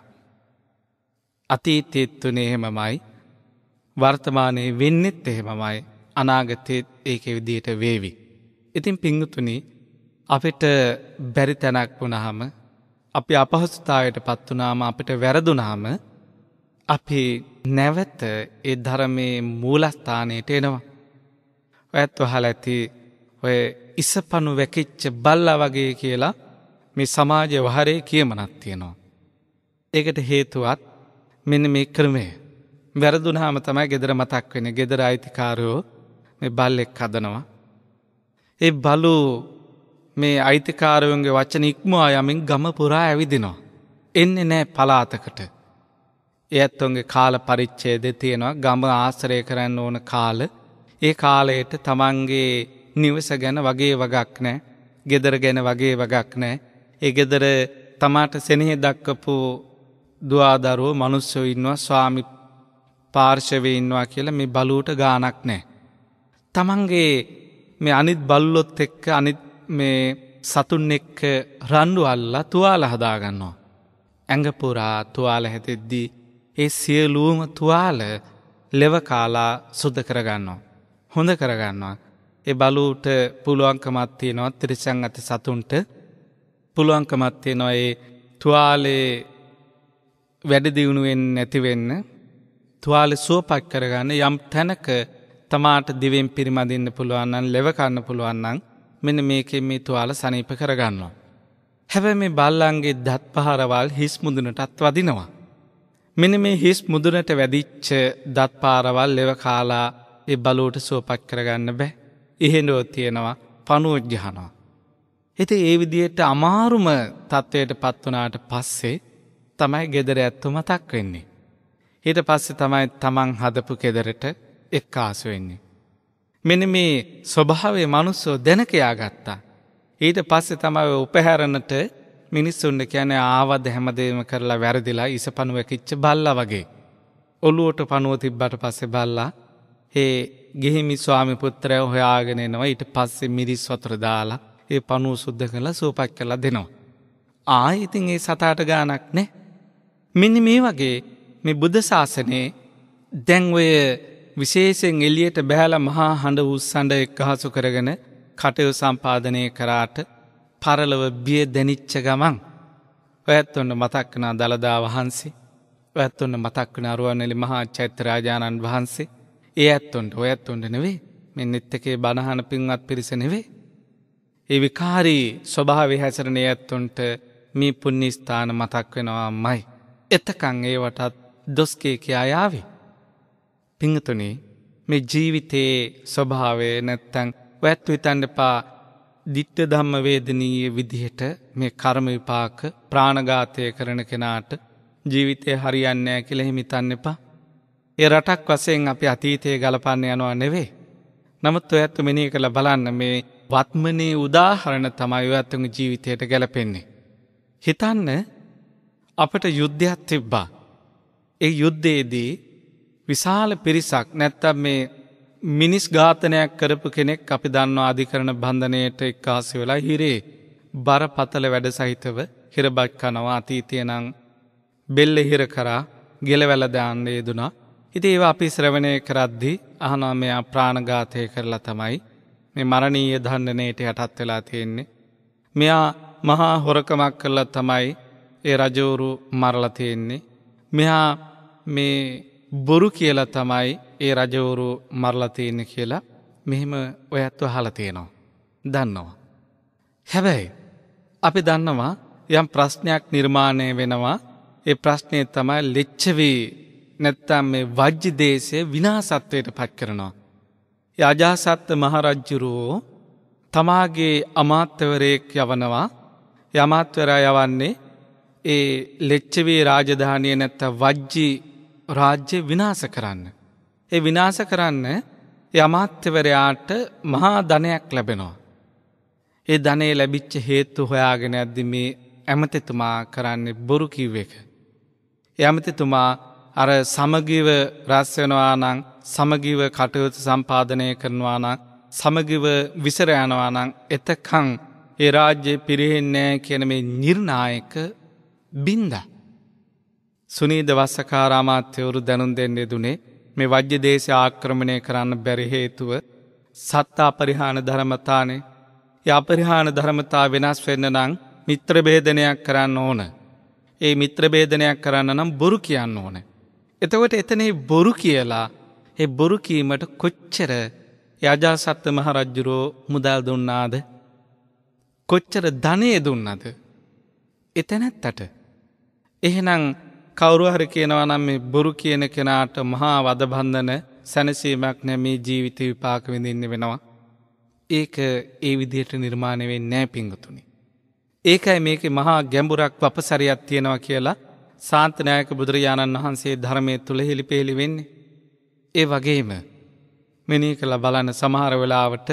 අතීතයේත් උනේ එහෙමමයි. වර්තමානයේ වෙන්නෙත් එහෙමමයි. අනාගතයේත් ඒකේ විදිහට වේවි. ඉතින් පිංගුතුනි අපිට බැරි තැනක් වුණාම අපි අපහසුතාවයට පත් වුණාම අපිට වැරදුනාම අපි නැවත ඒ ධර්මයේ මූලස්ථානයට එනවා. ඔයත් වහලා ඇති ඔය ඉසපණු වැකිච්ච බල්ලා වගේ කියලා මේ සමාජ වහරේ කියමනක් තියෙනවා. ඒකට හේතුවත් මෙන්න මේ ක්‍රමය. වැරදුනාම තමයි ගෙදර මතක් වෙන්නේ. ගෙදර අයිතිකාරයෝ මේ බල්ලෙක් හදනවා. ඒ බලු මේ අයිතිකාරයන්ගේ වචන ඉක්මවා යමින් ගම පුරා ඇවිදිනවා. එන්නේ නැහැ පලාතකට. ඒ ඇත්තොන්ගේ කාල පරිච්ඡේදය තියෙනවා. ගම ආශ්‍රය කරන්න ඕන කාල. ඒ කාලයට තමන්ගේ නිවස ගැන වගේ වගක් නැහැ. ගෙදර ගැන වගේ වගක් නැහැ. ඒ ගෙදර තමාට සෙනෙහ දක්වපු දුවදරුවෝ මිනිස්සු ඉන්නවා ස්වාමි පාර්ශවයේ ඉන්නවා කියලා මේ බලුවට ගාණක් නැහැ. තමන්ගේ මේ අනිත් බල්ලොත් එක්ක අනිත් මේ සතුන් එක්ක රණ්ඩු අල්ලලා තුවාල හදා ගන්නවා. ඇඟ පුරා තුවාල හැදෙද්දී ඒ සියලුම තුවාල ලෙව කාලා සුද්ධ කර ගන්නවා. හොඳ කර ගන්නවා. ඒ බලුවට පුළුවන්කමක් තියෙනවා ත්‍රිසං අත සතුන්ට පුළුවන්කමක් තියෙනවා ඒ තුවාලේ වැඩ දියුණු වෙන්නේ නැති වෙන්න තුවාලේ සුවපත් කරගන්න යම් තැනක තමාට දිවෙන් පිරිමදින්න පුළුවන් නම් ලෙව කන්න පුළුවන් නම් මෙන්න මේකෙන් මේ තුවාල සනීප කරගන්නවා. හැබැයි මේ බල්ලන්ගේ දත් පහරවල් හිස් මුදුනටත් වදිනවා. මෙන්න මේ හිස් මුදුනට වැදිච්ච දත් පාරවල් ලෙව කාලා ඒ බලුවට සුවපත් කරගන්න බෑ. ඉහෙනෝ තියෙනවා පණුවොත් ගහනවා. ඉතින් ඒ විදිහට අමාරුම තත්වයට පත් වුණාට පස්සේ තමයි ගෙදර ඇත්තෝ මතක් වෙන්නේ. ඊට පස්සේ තමයි තමන් හදපු ගෙදරට එක්කාසු වෙන්නේ. මෙන්න මේ ස්වභාවයේ මිනිස්සු දැන කියා ගත්තා. ඊට පස්සේ තමයි උපහැරණට මිනිස්සුන්ට කියන්නේ ආවද හැමදේම කරලා වැරදිලා ඉසපණුව කිච්ච බල්ලා වගේ. ඔළුවට පණුව තිබ්බට පස්සේ බල්ලා ඒ ගෙහිමි ස්වාමි පුත්‍රයෝ හොයාගෙන එනවා. ඊට පස්සේ මිරිස් වතුර දාලා ඒ පණුව සුද්ධ කරලා සුවපත් කරලා දෙනවා. ආයි ඉතින් ඒ සතාට ගානක් නැහැ. මෙන්න මේ වගේ මේ බුද්ධ ශාසනයේ දැන් ඔය විශේෂයෙන් එළියට බහැලා මහා හඬ උස්සඬ එක්හසු කරගෙන කටයුතු සම්පාදනය කරාට පරලව බිය දැනිච්ච ගමන් ඔයත් ඔන්න මතක් වෙනා දලදා වහන්සේ, ඔයත් ඔන්න මතක් වෙනා රුවන්වැලි මහා චෛත්‍ය රාජානන් වහන්සේ. ඒ ඇත්තොන්ට ඔයත් ඔන්න නෙවෙයි, මේ නෙත් එකේ බණහන පින්වත් පිරිස නෙවෙයි. ඒ විකාරී ස්වභාවය හැසිරෙන ඇත්තොන්ට මේ පුණ්‍ය ස්ථාන මතක් වෙනවාමයි. එතකන් ඒවටත් දොස් කිය කියා යාවි. පිංගතුනි, මේ ජීවිතයේ ස්වභාවය නැත්තම් ඔයත් හිතන්න එපා ditta ධම්ම වේදනීය විදිහට මේ කර්ම විපාක ප්‍රාණඝාතය කරන කෙනාට ජීවිතේ හරියන්නේ නැහැ කියලා හිම හිතන්න එපා. ඒ රටක් වශයෙන් අපි අතීතයේ ගලපන්න යනවා නෙවෙයි. නමුත් ඔයත් මෙනෙහි කරලා බලන්න මේ වත්මනේ උදාහරණ තමයි ඔයත්ගේ ජීවිතයට ගැලපෙන්නේ. හිතන්න අපට යුද්ධයක් තිබ්බා. ඒ යුද්ධයේදී විශාල පිරිසක් නැත්තම් මේ මිනිස් ඝාතනයක් කරපු කෙනෙක් අපි දන්නවා අධිකරණ බන්ධනයට එක්කාසු වෙලා හිරේ බරපතල වැඩ සහිතව හිරබත් කනවා. අතීතයේ නම් බෙල්ල හිර කරා ගෙලවැල දාන්න යෙදුනා. ඉතින් ඒවා අපි ශ්‍රවණය කරද්දී අහනවා මෙයා ප්‍රාණඝාතය කරලා තමයි මේ මරණීය දණ්ඩනයට යටත් වෙලා තියෙන්නේ. මෙයා මහා හොරකමක් කරලා තමයි ඒ රජවරු මරලා තියෙන්නේ. මෙයා මේ බොරු කියලා තමයි ඒ රජවරු මරලා තියෙන්නේ කියලා මෙහෙම ඔයත් අහලා තියෙනවා. දන්නවා. හැබැයි අපි දන්නවා යම් ප්‍රශ්නයක් නිර්මාණය වෙනවා. ඒ ප්‍රශ්නේ තමයි ලිච්ඡවි නැත්තම් මේ වජ්ජ දේශයේ විනාශත්වයට පත් කරනවා. ඒ අජාසත් මහරජුරෝ තමාගේ අමාත්‍යවරයෙක් යවනවා. ඒ අමාත්‍යවරයා යවන්නේ ඒ ලිච්ඡවි රාජධානිය නැත්තම් වජ්ජි රාජ්‍ය විනාශ කරන්න. ඒ විනාශ කරන්න ඒ අමාත්‍යවරයාට මහා ධනයක් ලැබෙනවා. ඒ ධනෙ ලැබිච්ච හේතු හොයාගෙන යද්දි මේ ඇමතිතුමා කරන්නේ බොරු කිව් එක. ඒ ඇමතිතුමා අර සමගිව රැස් වෙනවා නම්, සමගිව කටයුතු සම්පාදනය කරනවා නම්, සමගිව විසර යනවා නම් එතකන් ඒ රාජ්‍ය පිරෙන්නේ නැහැ කියන මේ නිර්ණායක බින්දා සුනීද වස්සකාරාමාත්‍යවරු දැනුම් දෙන්නේ දුනේ මේ වජ්‍ය දේශය ආක්‍රමණය කරන්න බැරි හේතුව සත්තා පරිහාන ධර්මතානේ. ඒ අපරිහාන ධර්මතා වෙනස් වෙන්න නම් මිත්‍ර භේදනයක් කරන්න ඕන. ඒ මිත්‍ර භේදනයක් කරන්න නම් බොරු කියන්න ඕන. එතකොට එතන බොරු කියලා ඒ බොරු කීමට කොච්චර අජාසත් මහ රජුරෝ මුදල් දුන්නාද? කොච්චර ධනෙ දුන්නාද? එතනත්තට එහෙනම් කවුරු හරි කියනවා නම් මේ බොරු කියන කෙනාට මහා වදබන්ධන සැනසීමක් නැ මේ ජීවිත විපාක විඳින්න වෙනවා. ඒක ඒ විදිහට නිර්මාණය වෙන්නේ නැහැ පිංගුතුනි. ඒකයි මේකේ මහා ගැඹුරක් වපසරියක් තියෙනවා කියලා සාන්තනායක බුදුරජාණන් වහන්සේ ධර්මයේ තුල හෙළිපෙහෙළි වෙන්නේ. ඒ වගේම මෙනෙහි කළා බලන්න සමහර වෙලාවට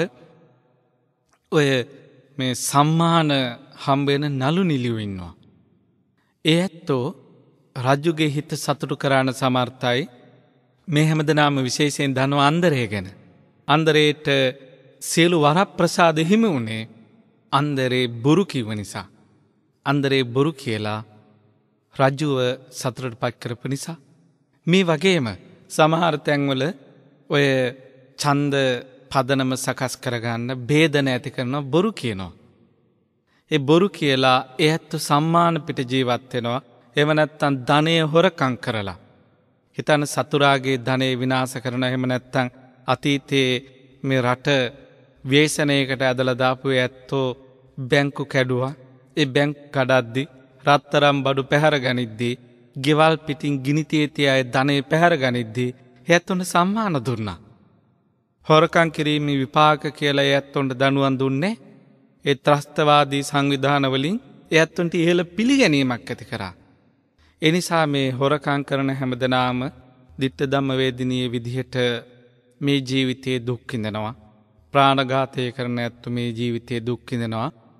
ඔය මේ සම්මාන හම්බ වෙන නලු නිලියෝ ඉන්නවා. ඒ ඇත්තෝ රජුගේ හිත සතුටු කරන්න සමර්ථයි. මේ හැමදෙනාම විශේෂයෙන් දන්නවා අන්දරේ ගැන. අන්දරේට සියලු වරප්‍රසාද හිමි වුණේ අන්දරේ බොරු කිව්ව නිසා. අන්දරේ බොරු කියලා රජුව සතුටටපත් කරපු නිසා. මේ වගේම සමහර තැන්වල ඔය ඡන්ද පදනම සකස් කරගන්න ભેදන ඇති කරන බොරු කියනවා. ඒ බොරු කියලා එයත් සම්මාන පිට ජීවත් වෙනවා. එහෙම නැත්නම් ධනය හොරකම් කරලා. හිතන සතුරාගේ ධනෙ විනාශ කරන, එහෙම නැත්නම් අතීතයේ මේ රට ව්‍යසනයකට ඇදලා දාපු ඇත්තෝ බැංකු කැඩුවා. ඒ බැංකු කඩද්දි රත්තරම් බඩු පැහැර ගනිද්දී, ගෙවල් පිටින් ගිනි තියති අය ධනෙ පැහැර ගනිද්දී එයත්තුන්ට සම්මාන දුන්නා. හොරකම් කිරීමේ විපාක කියලා එයත්තුන්ට දනුවම් දුන්නේ. ඒ ත්‍රස්තවාදී සංවිධාන වලින් එයත්තුන්ට ඉහළ පිළිගැනීමක් ඇති කරා. ඒ නිසා මේ හොරකම් කරන හැමදෙනාම ditta ධම්ම වේදිනිය විදිහට මේ ජීවිතයේ දුක් විඳිනවා. ප්‍රාණඝාතය කරන ඇත්තු මේ ජීවිතයේ දුක් විඳිනවා.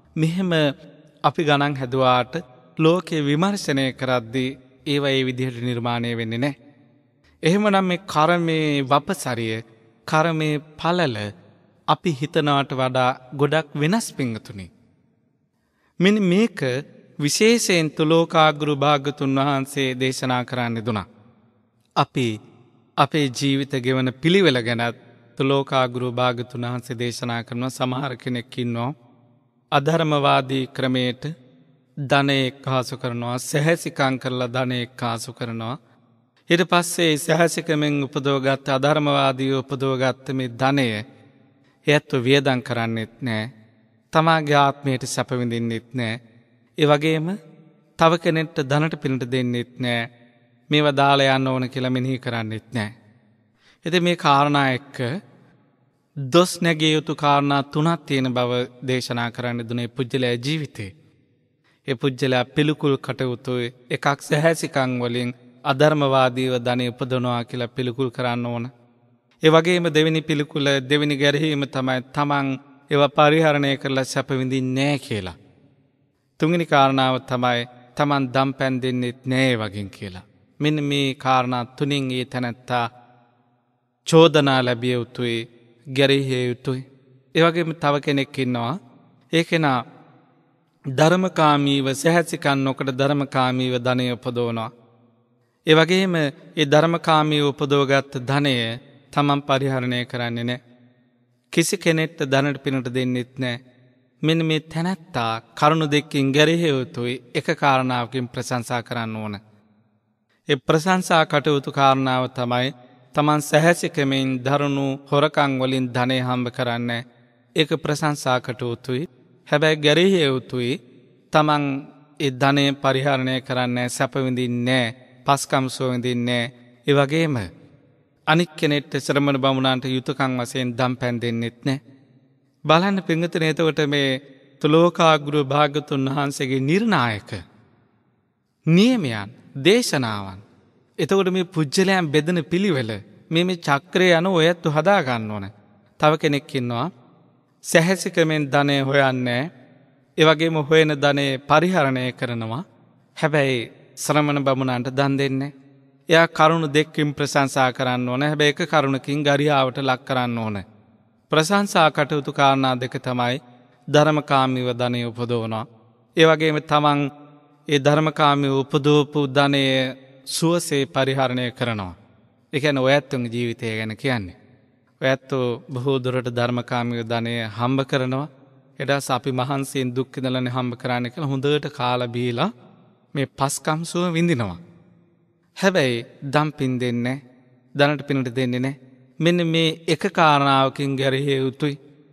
මෙහෙම අපි ගණන් හැදුවාට ලෝකේ විමර්ශනය කරද්දී ඒවා ඒ විදිහට නිර්මාණය වෙන්නේ නැහැ. එහෙමනම් මේ කර්මයේ වපසරිය, කර්මයේ පළල අපි හිතනවට වඩා ගොඩක් වෙනස් පිංගතුනි. මෙන්න මේක විශේෂයෙන් තුලෝකාග්‍රු භාගතුන් වහන්සේ දේශනා කරන්න දුනා. අපි අපේ ජීවිත ගෙවන පිළිවෙල ගැනත් තුලෝකාග්‍රු භාගතුන් වහන්සේ දේශනා කරන සමහර කෙනෙක් ඉන්නවා අධර්මවාදී ක්‍රමයට ධනෙ එක්කාසු කරනවා, සැහැසිකම් කරලා ධනෙ එක්කාසු කරනවා. ඊට පස්සේ සැහැසිකමෙන් උපදවගත්ත අධර්මවාදී උපදවගත්ත මේ ධනය එයත් වියදම් කරන්නෙත් නැහැ. තමාගේ ආත්මයට සැප විඳින්නෙත් නැහැ. ඒ වගේම තව කෙනෙක්ට ධනට පිනට දෙන්නෙත් නැහැ. මේවා දාලා යන්න ඕන කියලා මෙනෙහි කරන්නෙත් නැහැ. ඉතින් මේ කාරණා එක්ක දොස් නැගිය යුතු කාරණා තුනක් තියෙන බව දේශනා කරන්න දුන්නේ පුජ්‍යලයා ජීවිතේ. ඒ පුජ්‍යලයා පිළිකුල් කටයුතු එකක් සැහැසිකම් වලින් අධර්මවාදීව ධනෙ උපදවනවා කියලා පිළිකුල් කරන්න ඕන. ඒ වගේම දෙවෙනි පිළිකුල, දෙවෙනි ගැරහීම තමයි තමන් ඒවා පරිහරණය කරලා සැප විඳින්නේ නැහැ කියලා. තුන්වෙනි කාරණාව තමයි තමන් දම් පැන් දෙන්නෙත් නැහැ වගේ කියලා. මෙන්න මේ කාරණා තුنين ඒ තැනත්තා චෝදනා ලැබිය යුතුයි, ගැරහිය යුතුයි. ඒ වගේම තව කෙනෙක් ඉන්නවා. ඒ කෙනා ධර්මකාමීව සැහැසිකම් නොකර ධර්මකාමීව ධනෙ උපදවනවා. ඒ වගේම ඒ ධර්මකාමීව උපදවගත් ධනය තමන් පරිහරණය කරන්නේ නැහැ. කිසි කෙනෙක්ට ධනට පිනට දෙන්නෙත් නැහැ. මෙන්න මේ තැනැත්තා කරුණු දෙකකින් ගැරහිය යුතුයි. එක කාරණාවකින් ප්‍රශංසා කරන්න ඕන. ඒ ප්‍රශංසා කටයුතු කාරණාව තමයි තමන් සැහැසිකමින් දරුණු හොරකම් වලින් ධනෙ හම්බ කරන්නේ. ඒක ප්‍රශංසා කටයුතුයි. හැබැයි ගැරහිය යුතුයි තමන් ඒ ධනෙ පරිහරණය කරන්නේ සැප විඳින්නේ නැහැ. පස්කම් සුව විඳින්නේ නැහැ. ඒ වගේම අනික් කෙනෙක්ට ශ්‍රමණ බමුණන්ට යුතුයකම් වශයෙන් දම් පැන් දෙන්නෙත් නැහැ. බලන්න පින්වතුනි, එතකොට මේ තුලෝකාග්‍රු භාගතුන් වහන්සේගේ නිර්ණායක නියමයන්, දේශනාවන්, එතකොට මේ පුජ්‍යලයන් බෙදෙන පිළිවෙල, මේ මේ චක්‍රය යන ඔයත් හදා ගන්න ඕන. තව කෙනෙක් ඉන්නවා සැහැසිකමෙන් ධනෙ හොයන්නේ, ඒ වගේම හොයන ධනෙ පරිහරණය කරනවා. හැබැයි ශ්‍රමණ බමුණන්ට දන් දෙන්නේ. එයා කරුණු දෙකකින් ප්‍රශංසා කරන්න ඕන. හැබැයි එක කරුණකින් ගරියාවට ලක් කරන්න ඕන. ප්‍රශංසා කටයුතු කාරණා දෙක තමයි ධර්මකාමීව ධනෙ උපදවනවා. ඒ වගේම තමන් ඒ ධර්මකාමීව උපදවපු ධනෙ සුවසේ පරිහරණය කරනවා. ඒ කියන්නේ ඔයත්තුන්ගේ ජීවිතය ගැන කියන්නේ. ඔයත්තු බොහෝ දුරට ධර්මකාමීව ධනෙ හම්බ කරනවා. එදාස් අපි මහන්සියෙන් දුක් විඳලානේ හම්බ කරන්නේ කියලා හොඳට කාලා බීලා මේ පස්කම් සුව විඳිනවා. හැබැයි දම් පින් දෙන්නේ නැහැ. ධනට පිනට දෙන්නේ නැහැ. මෙන්න මේ එක කාරණාවකින් ගැරහිය යුතුයි.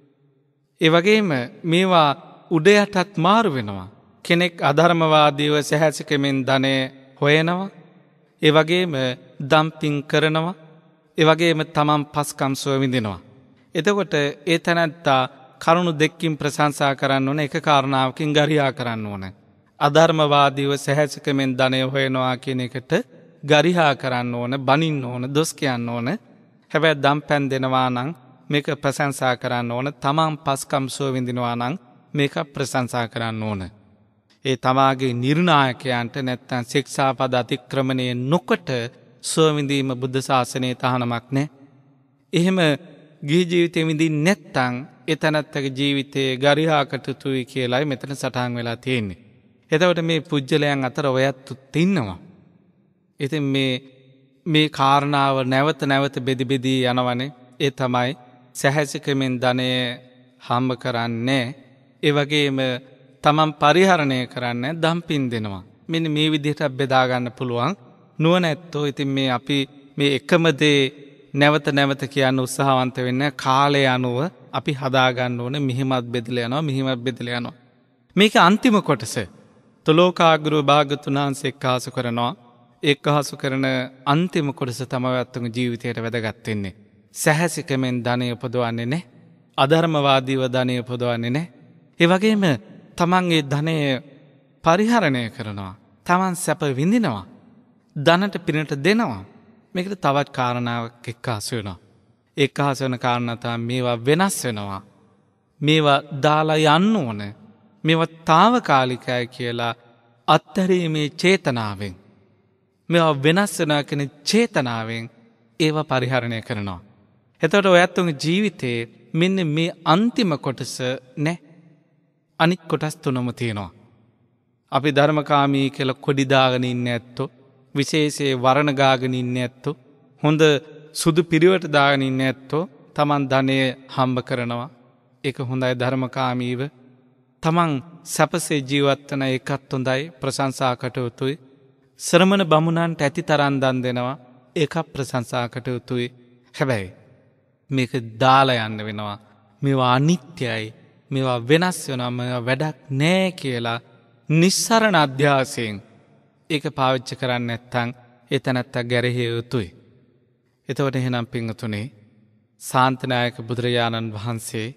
ඒ වගේම මේවා උඩ යටත් මාරු වෙනවා. කෙනෙක් අධර්මවාදීව සැහැසිකමින් ධනෙ හොයනවා. ඒ වගේම දම් පින් කරනවා. ඒ වගේම තමන් පස්කම් සුව විඳිනවා. එතකොට ඒ තැනැත්තා කරුණු දෙකකින් ප්‍රශංසා කරන්න ඕන, එක කාරණාවකින් ගරියා කරන්න ඕන. අධර්මවාදීව සැහැසිකමින් ධනෙ හොයනවා කියන එකට ගරිහා කරන්න ඕන, බනින්න ඕන, දොස් කියන්න ඕන. හැබැයි දම් පැන් දෙනවා නම් මේක ප්‍රශංසා කරන්න ඕන. තමන් පස්කම් සුව විඳිනවා නම් මේක ප්‍රශංසා කරන්න ඕන. ඒ තමාගේ නිර්ණායකයන්ට නැත්තම් ශික්ෂාපද අතික්‍රමණය නොකොට සුව විඳීම බුද්ධ ශාසනයේ තහනමක් නැහැ. එහෙම ගිහි ජීවිතේ විඳින්නේ නැත්තම් ඒ තනත්තගේ ජීවිතයේ ගරිහා කටයුතුයි කියලායි මෙතන සටහන් වෙලා තියෙන්නේ. එතකොට මේ පුජ්‍යලයන් අතර ඔයත් ඉන්නවා. ඉතින් මේ මේ කාරණාව නැවත නැවත බෙදි බෙදී යනවනේ. ඒ තමයි සැහැසිකමින් ධනෙ හම්බ කරන්නේ, ඒ වගේම තමන් පරිහරණය කරන්නේ දම් පින් දෙනවා. මෙන්න මේ විදිහට බෙදා ගන්න පුළුවන් නුවණැත්තෝ. ඉතින් මේ අපි මේ එකම දේ නැවත නැවත කියන්න උත්සාහවන්ත වෙන්නේ කාලය අනුව අපි හදා ගන්න ඕනේ. මෙහිමත් බෙදලා යනවා, මෙහිමත් බෙදලා යනවා. මේක අන්තිම කොටස තුලෝකාග්‍රු භාගතුන් වහන්සේ එක්කාසු කරනවා. එක්කාසු කරන අන්තිම කොටස තමයි අත්තුගේ ජීවිතයට වැදගත් වෙන්නේ. සැහැසිකමෙන් ධනෙ උපදවන්නේ නැහැ. අධර්මවාදීව ධනෙ උපදවන්නේ නැහැ. ඒ වගේම තමන් ඒ ධනෙ පරිහරණය කරනවා. තමන් සැප විඳිනවා. ධනට පිනට දෙනවා. මේකට තවත් කාරණාවක් එක්කාසු වෙනවා. එක්කාසු වෙන කාරණා තමයි මේවා වෙනස් වෙනවා. මේවා දාලා යන්න ඕන. මේවා తాවකාලිකයි කියලා අත්හැරීමේ චේතනාවෙන් මේවා වෙනස් වෙනවා කියන චේතනාවෙන් ඒවා පරිහරණය කරනවා. එතකොට ඔයත්තුන්ගේ ජීවිතේ මෙන්න මේ අන්තිම කොටස නෑ. අනිත් කොටස් තුනම තියෙනවා. අපි ධර්මකාමී කියලා කොඩි දාගෙන ඉන්නේ ඇත්තෝ, විශේෂයේ වරණ ගාගෙන ඉන්නේ ඇත්තෝ, හොඳ සුදු පිරිවට දාගෙන ඉන්නේ ඇත්තෝ තමන් ධනය හම්බ කරනවා. ඒක හොඳයි ධර්මකාමීව. තමන් සැපසේ ජීවත් වෙන එකත් හොඳයි, ප්‍රශංසා කටයුතුයි. ශ්‍රමණ බමුණන්ට ඇති තරම් දන් දෙනවා. ඒක ප්‍රශංසා කටයුතුයි. හැබැයි මේක දාලා යන්න වෙනවා. මේවා අනිත්‍යයි. මේවා වෙනස් වෙනවා. මේවා වැඩක් නෑ කියලා නිස්සරණ අධ්‍යාසයෙන් ඒක පාවිච්චි කරන්නේ නැත්නම් ඒ තැනත්තා ගැරහිය යුතුයි. එතකොට එහෙනම් පින්වතුනි, ශාන්තනායක බුදුරජාණන් වහන්සේ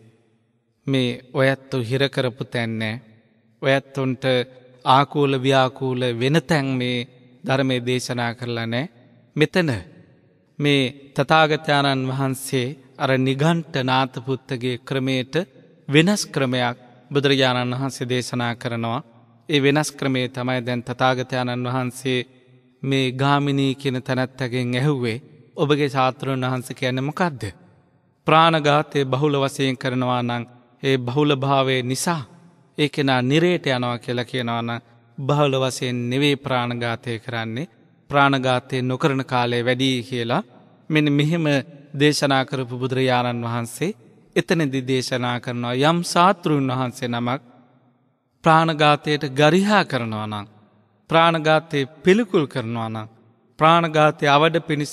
මේ ඔයත්තු හිර කරපු තැන්නේ, ඔයත්තුන්ට ආකූල ව්‍යාකූල වෙන තැන් මේ ධර්මයේ දේශනා කරලා නැහැ. මෙතන මේ තථාගතයන්න් වහන්සේ අර නිගණ්ඨ නාථ පුත්තගේ ක්‍රමයට වෙනස් ක්‍රමයක් බුදුරජාණන් වහන්සේ දේශනා කරනවා. ඒ වෙනස් ක්‍රමේ තමයි දැන් තථාගතයන්න් වහන්සේ මේ ගාමිණී කියන තැනැත්තගෙන් ඇහුවේ, ඔබගේ ශාස්ත්‍රඥ වහන්සේ කියන්නේ මොකද්ද? ප්‍රාණඝාතයේ බහුල වශයෙන් කරනවා නම් ඒ බහුල භාවයේ නිසා ඒ කෙනා නිරේට යනවා කියලා කියනවා නම් බහුල වශයෙන් නෙවෙයි ප්‍රාණඝාතය කරන්නේ, ප්‍රාණඝාතය නොකරන කාලය වැඩි කියලා මෙන්න මෙහෙම දේශනා කරපු බුදුරජාණන් වහන්සේ එතනදී දේශනා කරනවා, යම් ශාස්ත්‍රඥ වහන්සේ නමක් ප්‍රාණඝාතයට ගරිහා කරනවා නම්, ප්‍රාණඝාතය පිළිකුල් කරනවා නම්, ප්‍රාණඝාතය අවඩ පිණිස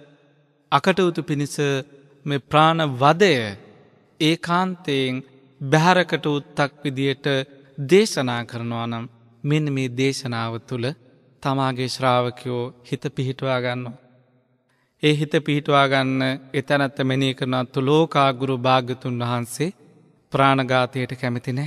අකටයුතු පිණිස මේ ප්‍රාණ වදය ඒකාන්තයෙන් බහැරකට උත්තක් විදියට දේශනා කරනවා නම් මෙන්න මේ දේශනාව තුළ තමාගේ ශ්‍රාවකයෝ හිත පිහිටුවා ගන්නවා. ඒ හිත පිහිටුවා ගන්න එතනත්ත මෙනෙහි කරනවා තුලෝකාගුරු භාග්‍යතුන් වහන්සේ ප්‍රාණඝාතයට කැමති නැහැ.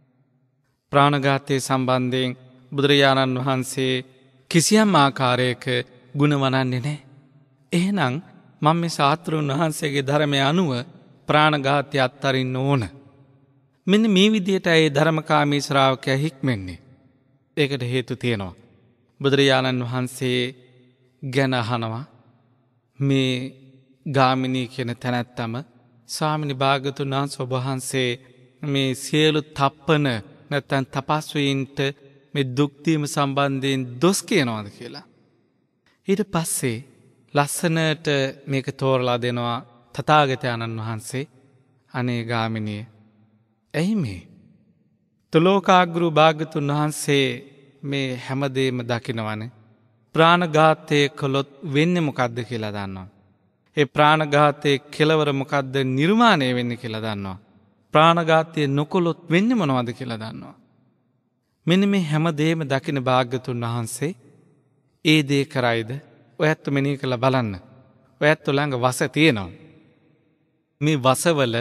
ප්‍රාණඝාතය සම්බන්ධයෙන් බුදුරජාණන් වහන්සේ කිසියම් ආකාරයක ගුණ වනන්නේ නැහැ. එහෙනම් මම මේ ශාස්ත්‍රඥ වහන්සේගේ ධර්මය අනුව ප්‍රාණඝාතය අත්හරින්න ඕන. මෙන්න මේ විදිහට ඒ ධර්මකාමී ශ්‍රාවකයා හික්මන්නේ. ඒකට හේතු තියෙනවා. බුදුරජාණන් වහන්සේ ගැන අහනවා මේ ගාමිණී කියන තැනැත්තම, ස්වාමිනී භාග්‍යවතුන් වහන්සේ මේ සියලු තප්පන නැත්නම් තපස්වීන්ට මේ දුක් දීම සම්බන්ධයෙන් දොස් කියනවාද කියලා. ඊට පස්සේ ලස්සනට මේක තෝරලා දෙනවා තථාගතයන්න් වහන්සේ. අනේ ගාමිණිය, ඇයි මේ තුලෝකාග්‍රු භාග්‍යතුන් වහන්සේ මේ හැමදේම දකිනවනේ. ප්‍රාණඝාතය කළොත් වෙන්නේ මොකද්ද කියලා දන්නවා. ඒ ප්‍රාණඝාතයේ කෙලවර මොකද්ද නිර්මාණය වෙන්නේ කියලා දන්නවා. ප්‍රාණඝාතය නොකළොත් වෙන්නේ මොනවද කියලා දන්නවා. මෙන්න මේ හැමදේම දකින භාග්‍යතුන් වහන්සේ ඒ දේ කරයිද? ඔයත් මෙනෙහි කරලා බලන්න. ඔයත් ළඟ වස තියෙනවා. මේ වසවල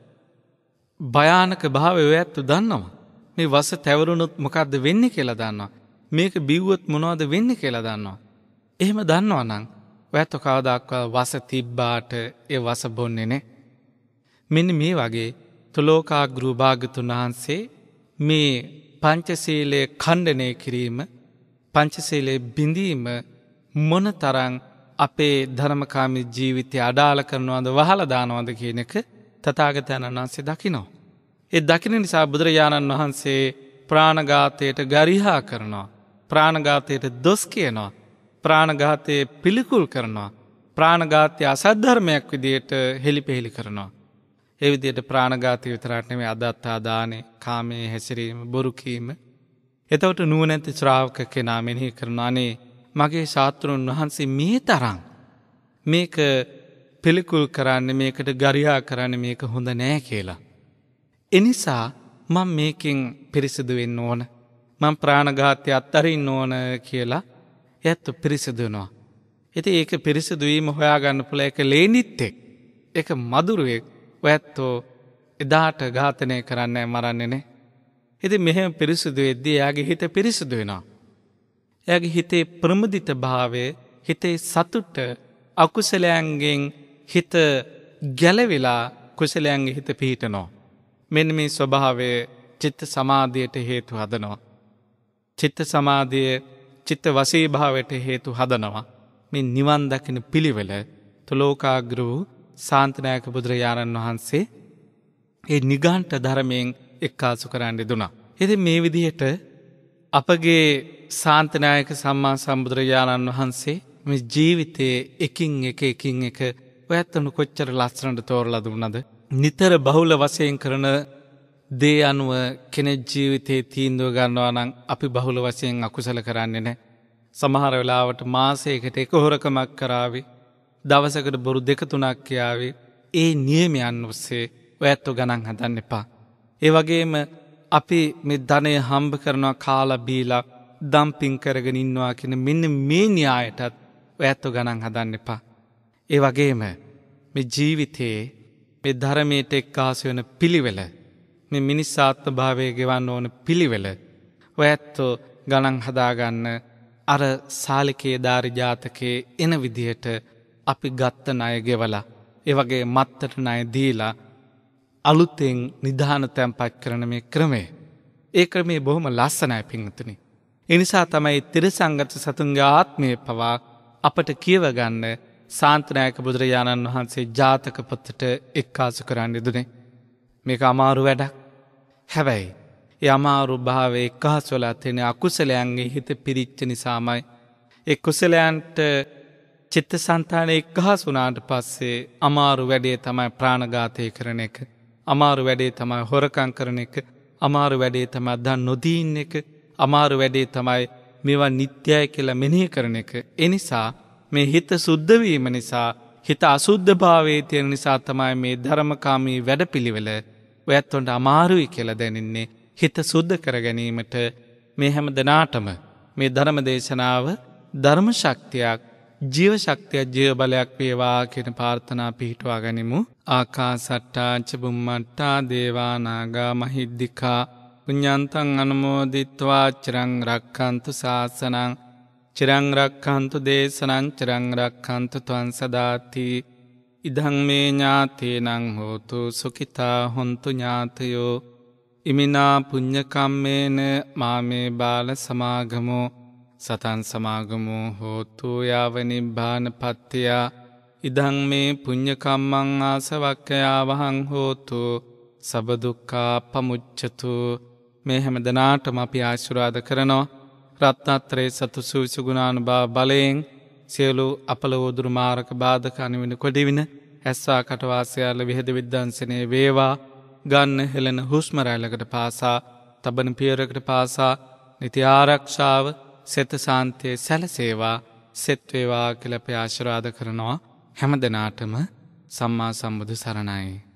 භයානක භාවය ඔයත් දන්නවා. මේ වස තැවරුණොත් මොකද්ද වෙන්නේ කියලා දන්නවා. මේක බිව්වොත් මොනවද වෙන්නේ කියලා දන්නවා. එහෙම දන්නවා නම් ඔයත් කවදාවත් වස තිබ්බාට ඒ වස බොන්නේ නැහැ. මෙන්න මේ වගේ තුලෝකාග්‍රු භාග්‍යතුන් වහන්සේ මේ පංචශීලයේ ඛණ්ඩනය කිරීම, පංචශීලයේ බිඳීම මොනතරම් අපේ ධර්මකාමී ජීවිතය අඩාල කරනවද, වහලා දානවද කියන එක තථාගතයන්න් වහන්සේ දකිනවා. ඒ දකින නිසා බුදුරජාණන් වහන්සේ ප්‍රාණඝාතයට ගරිහා කරනවා, ප්‍රාණඝාතයට දොස් කියනවා, ප්‍රාණඝාතයේ පිළිකුල් කරනවා, ප්‍රාණඝාතය අසද්ධර්මයක් විදියට හෙලිපෙහෙලි කරනවා. ඒ විදියට ප්‍රාණඝාතය විතරක් නෙමෙයි අදත්තා දානේ, කාමයේ හැසිරීම, බොරු කීම. එතකොට නුවණැති ශ්‍රාවක කෙනා මෙනෙහි කරනවා, අනේ මගේ ශාස්ත්‍රඥ වහන්සේ මේ තරම් මේක පිළිකුල් කරන්නේ, මේකට ගරිහා කරන්නේ මේක හොඳ නෑ කියලා. එනිසා මම මේකෙන් පිරිසිදු වෙන්න ඕන, මම ප්‍රාණඝාතය අත්හරින්න ඕන කියලා එයත් පිරිසිදු වෙනවා. ඉතින් ඒක පිරිසිදු වීම හොයාගන්න පුළුවන් එක ලේනිත්තෙක්, ඒක මදුරුවෙක් ඔයත්ෝ එදාට ඝාතනය කරන්නේ මරන්නේ නැහැ. ඉතින් මෙහෙම පිරිසිදු වෙද්දී එයාගේ හිත පිරිසිදු වෙනවා. එයාගේ හිතේ ප්‍රමුදිත භාවය, හිතේ සතුට, අකුසලයන්ගෙන් හිත ගැලවිලා කුසලයන්ගේ හිත පිහිටනවා. මෙන්න මේ ස්වභාවය චිත්ත සමාධියට හේතු හදනවා. චිත්ත සමාධිය චිත්ත වශීභාවයට හේතු හදනවා. මේ නිවන් දකින පිළිවෙල තුලෝකාග්‍ර වූ ශාන්තිනායක බුදුරජාණන් වහන්සේ ඒ නිගණ්ඨ ධර්මයෙන් එක්කාසු කරන්න දුනා. ඉතින් මේ විදිහට අපගේ ශාන්තිනායක සම්මා සම්බුදුරජාණන් වහන්සේ මේ ජීවිතයේ එකින් එක එකින් එක ඔයත්තුණු කොච්චර ලස්සනට තෝරලා දුන්නද? නිතර බහුල වශයෙන් කරන දේ අනුව කෙනෙක් ජීවිතේ තීන්දුව ගන්නවා නම් අපි බහුල වශයෙන් අකුසල කරන්නේ නැහැ. සමහර වෙලාවට මාසයකට එක හොරකමක් කරાવી, දවසකට බොරු දෙක තුනක් කියාවේ. ඒ නියමයන් ඔස්සේ ඔයත්තු ගණන් හදන්න එපා. ඒ වගේම අපි මේ ධනය හම්බ කරනවා කාලා බීලා ඩම්පින් කරගෙන ඉන්නවා කියන මෙන්න මේ න්‍යායටත් ඔයත්තු ගණන් හදන්න එපා. ඒ වගේම මේ ජීවිතයේ මේ ධර්මයට එක්කාසු වෙන පිළිවෙල, මේ මිනිස්සාත්ම භාවයේ ගෙවන්න ඕන පිළිවෙල ඔයත්තු ගණන් හදාගන්න. අර සාලිකේ දාරි ජාතකයේ එන විදිහට අපි ගත්ත ණය ගෙවලා, ඒ වගේ මත්තට ණය දීලා අලුතෙන් නිධාන තැන්පත් කරන මේ ක්‍රමය, ඒ ක්‍රමය බොහොම ලස්සනයි පින්වතුනි. ඒ නිසා තමයි ත්‍රිසංගත සතුන්ගේ ආත්මය පවා අපට කියව ගන්න ශාන්තිනායක බුදුරජාණන් වහන්සේ ජාතක පොතට එක්කාසු කරන්න දුන්නේ. මේක අමාරු වැඩක්. හැබැයි ඒ අමාරු භාවයේ එක්කාසු වෙලා තියෙන අකුසලයන්ගේ හිත පිරිච්ච නිසාමයි. ඒ කුසලයන්ට චිත්තසංතානයේ එක්කාසු වුණාට පස්සේ අමාරු වැඩේ තමයි ප්‍රාණඝාතය කරන එක. අමාරු වැඩේ තමයි හොරකම් කරන එක. අමාරු වැඩේ තමයි දන් නොදී ඉන්න එක. අමාරු වැඩේ තමයි මේවා නිත්‍යයි කියලා මෙනෙහි කරන එක. ඒ නිසා මේ හිත සුද්ධ වීම නිසා, හිත අසුද්ධ භාවයේ තියෙන නිසා තමයි මේ ධර්මකාමී වැඩපිළිවෙල ඔයත්ොන්ට අමාරුයි කියලා දැනෙන්නේ. හිත සුද්ධ කර ගැනීමට මේ හැම දිනාටම මේ ධර්ම දේශනාව ධර්ම ශක්තියක්, ජීව ශක්තියක්, ජීව බලයක් වේවා කියන ප්‍රාර්ථනා පිහිටුවා ගනිමු. ආකාසට්ටා ච බුම්මට්ටා දේවා නාග මහිද්దికා පුඤ්ඤන්තං අනුමෝදිත්වා චිරං රක්ඛන්තු ශාසනං චිරං රක්ඛන්තු දේශනං චිරං රක්ඛන්තු ත්වං සදාති. ඉදං මේ ඥාතේනං හෝතු සුඛිතා හොන්තු ඥාතයෝ ඉමිනා පුඤ්ඤ කම්මේන මාමේ බාල සමාගමෝ සතං සමාගමෝ හෝතු යාව නිබ්බානපත්තිය. ඉදං මේ පුඤ්ඤ කම්මං ආසවක්ඛයා වහං හෝතු සබ දුක්ඛා පමුච්ඡතු. මේ හැම දිනාටම අපි ආශිර්වාද කරනවා. රත්නත්‍රේ සතු සුවිසුගුණානුභාව බලයෙන් සියලු අපලවෝදුරු මාරක බාධක අනිවින කොඩිවින ඇස්සා කටවාසයාල විහෙද විද්දන්සනේ වේවා. ගන්න හෙළන හුස්ම රැල්ලකට පාසා, තබන පියවරකට පාසා නිති ආරක්ෂාව, සෙත සාන්තිය සැලසේවා. සෙත් වේවා කියලා අපි ආශිර්වාද කරනවා. හැම දිනාටම සම්මා සම්බුදු සරණයි.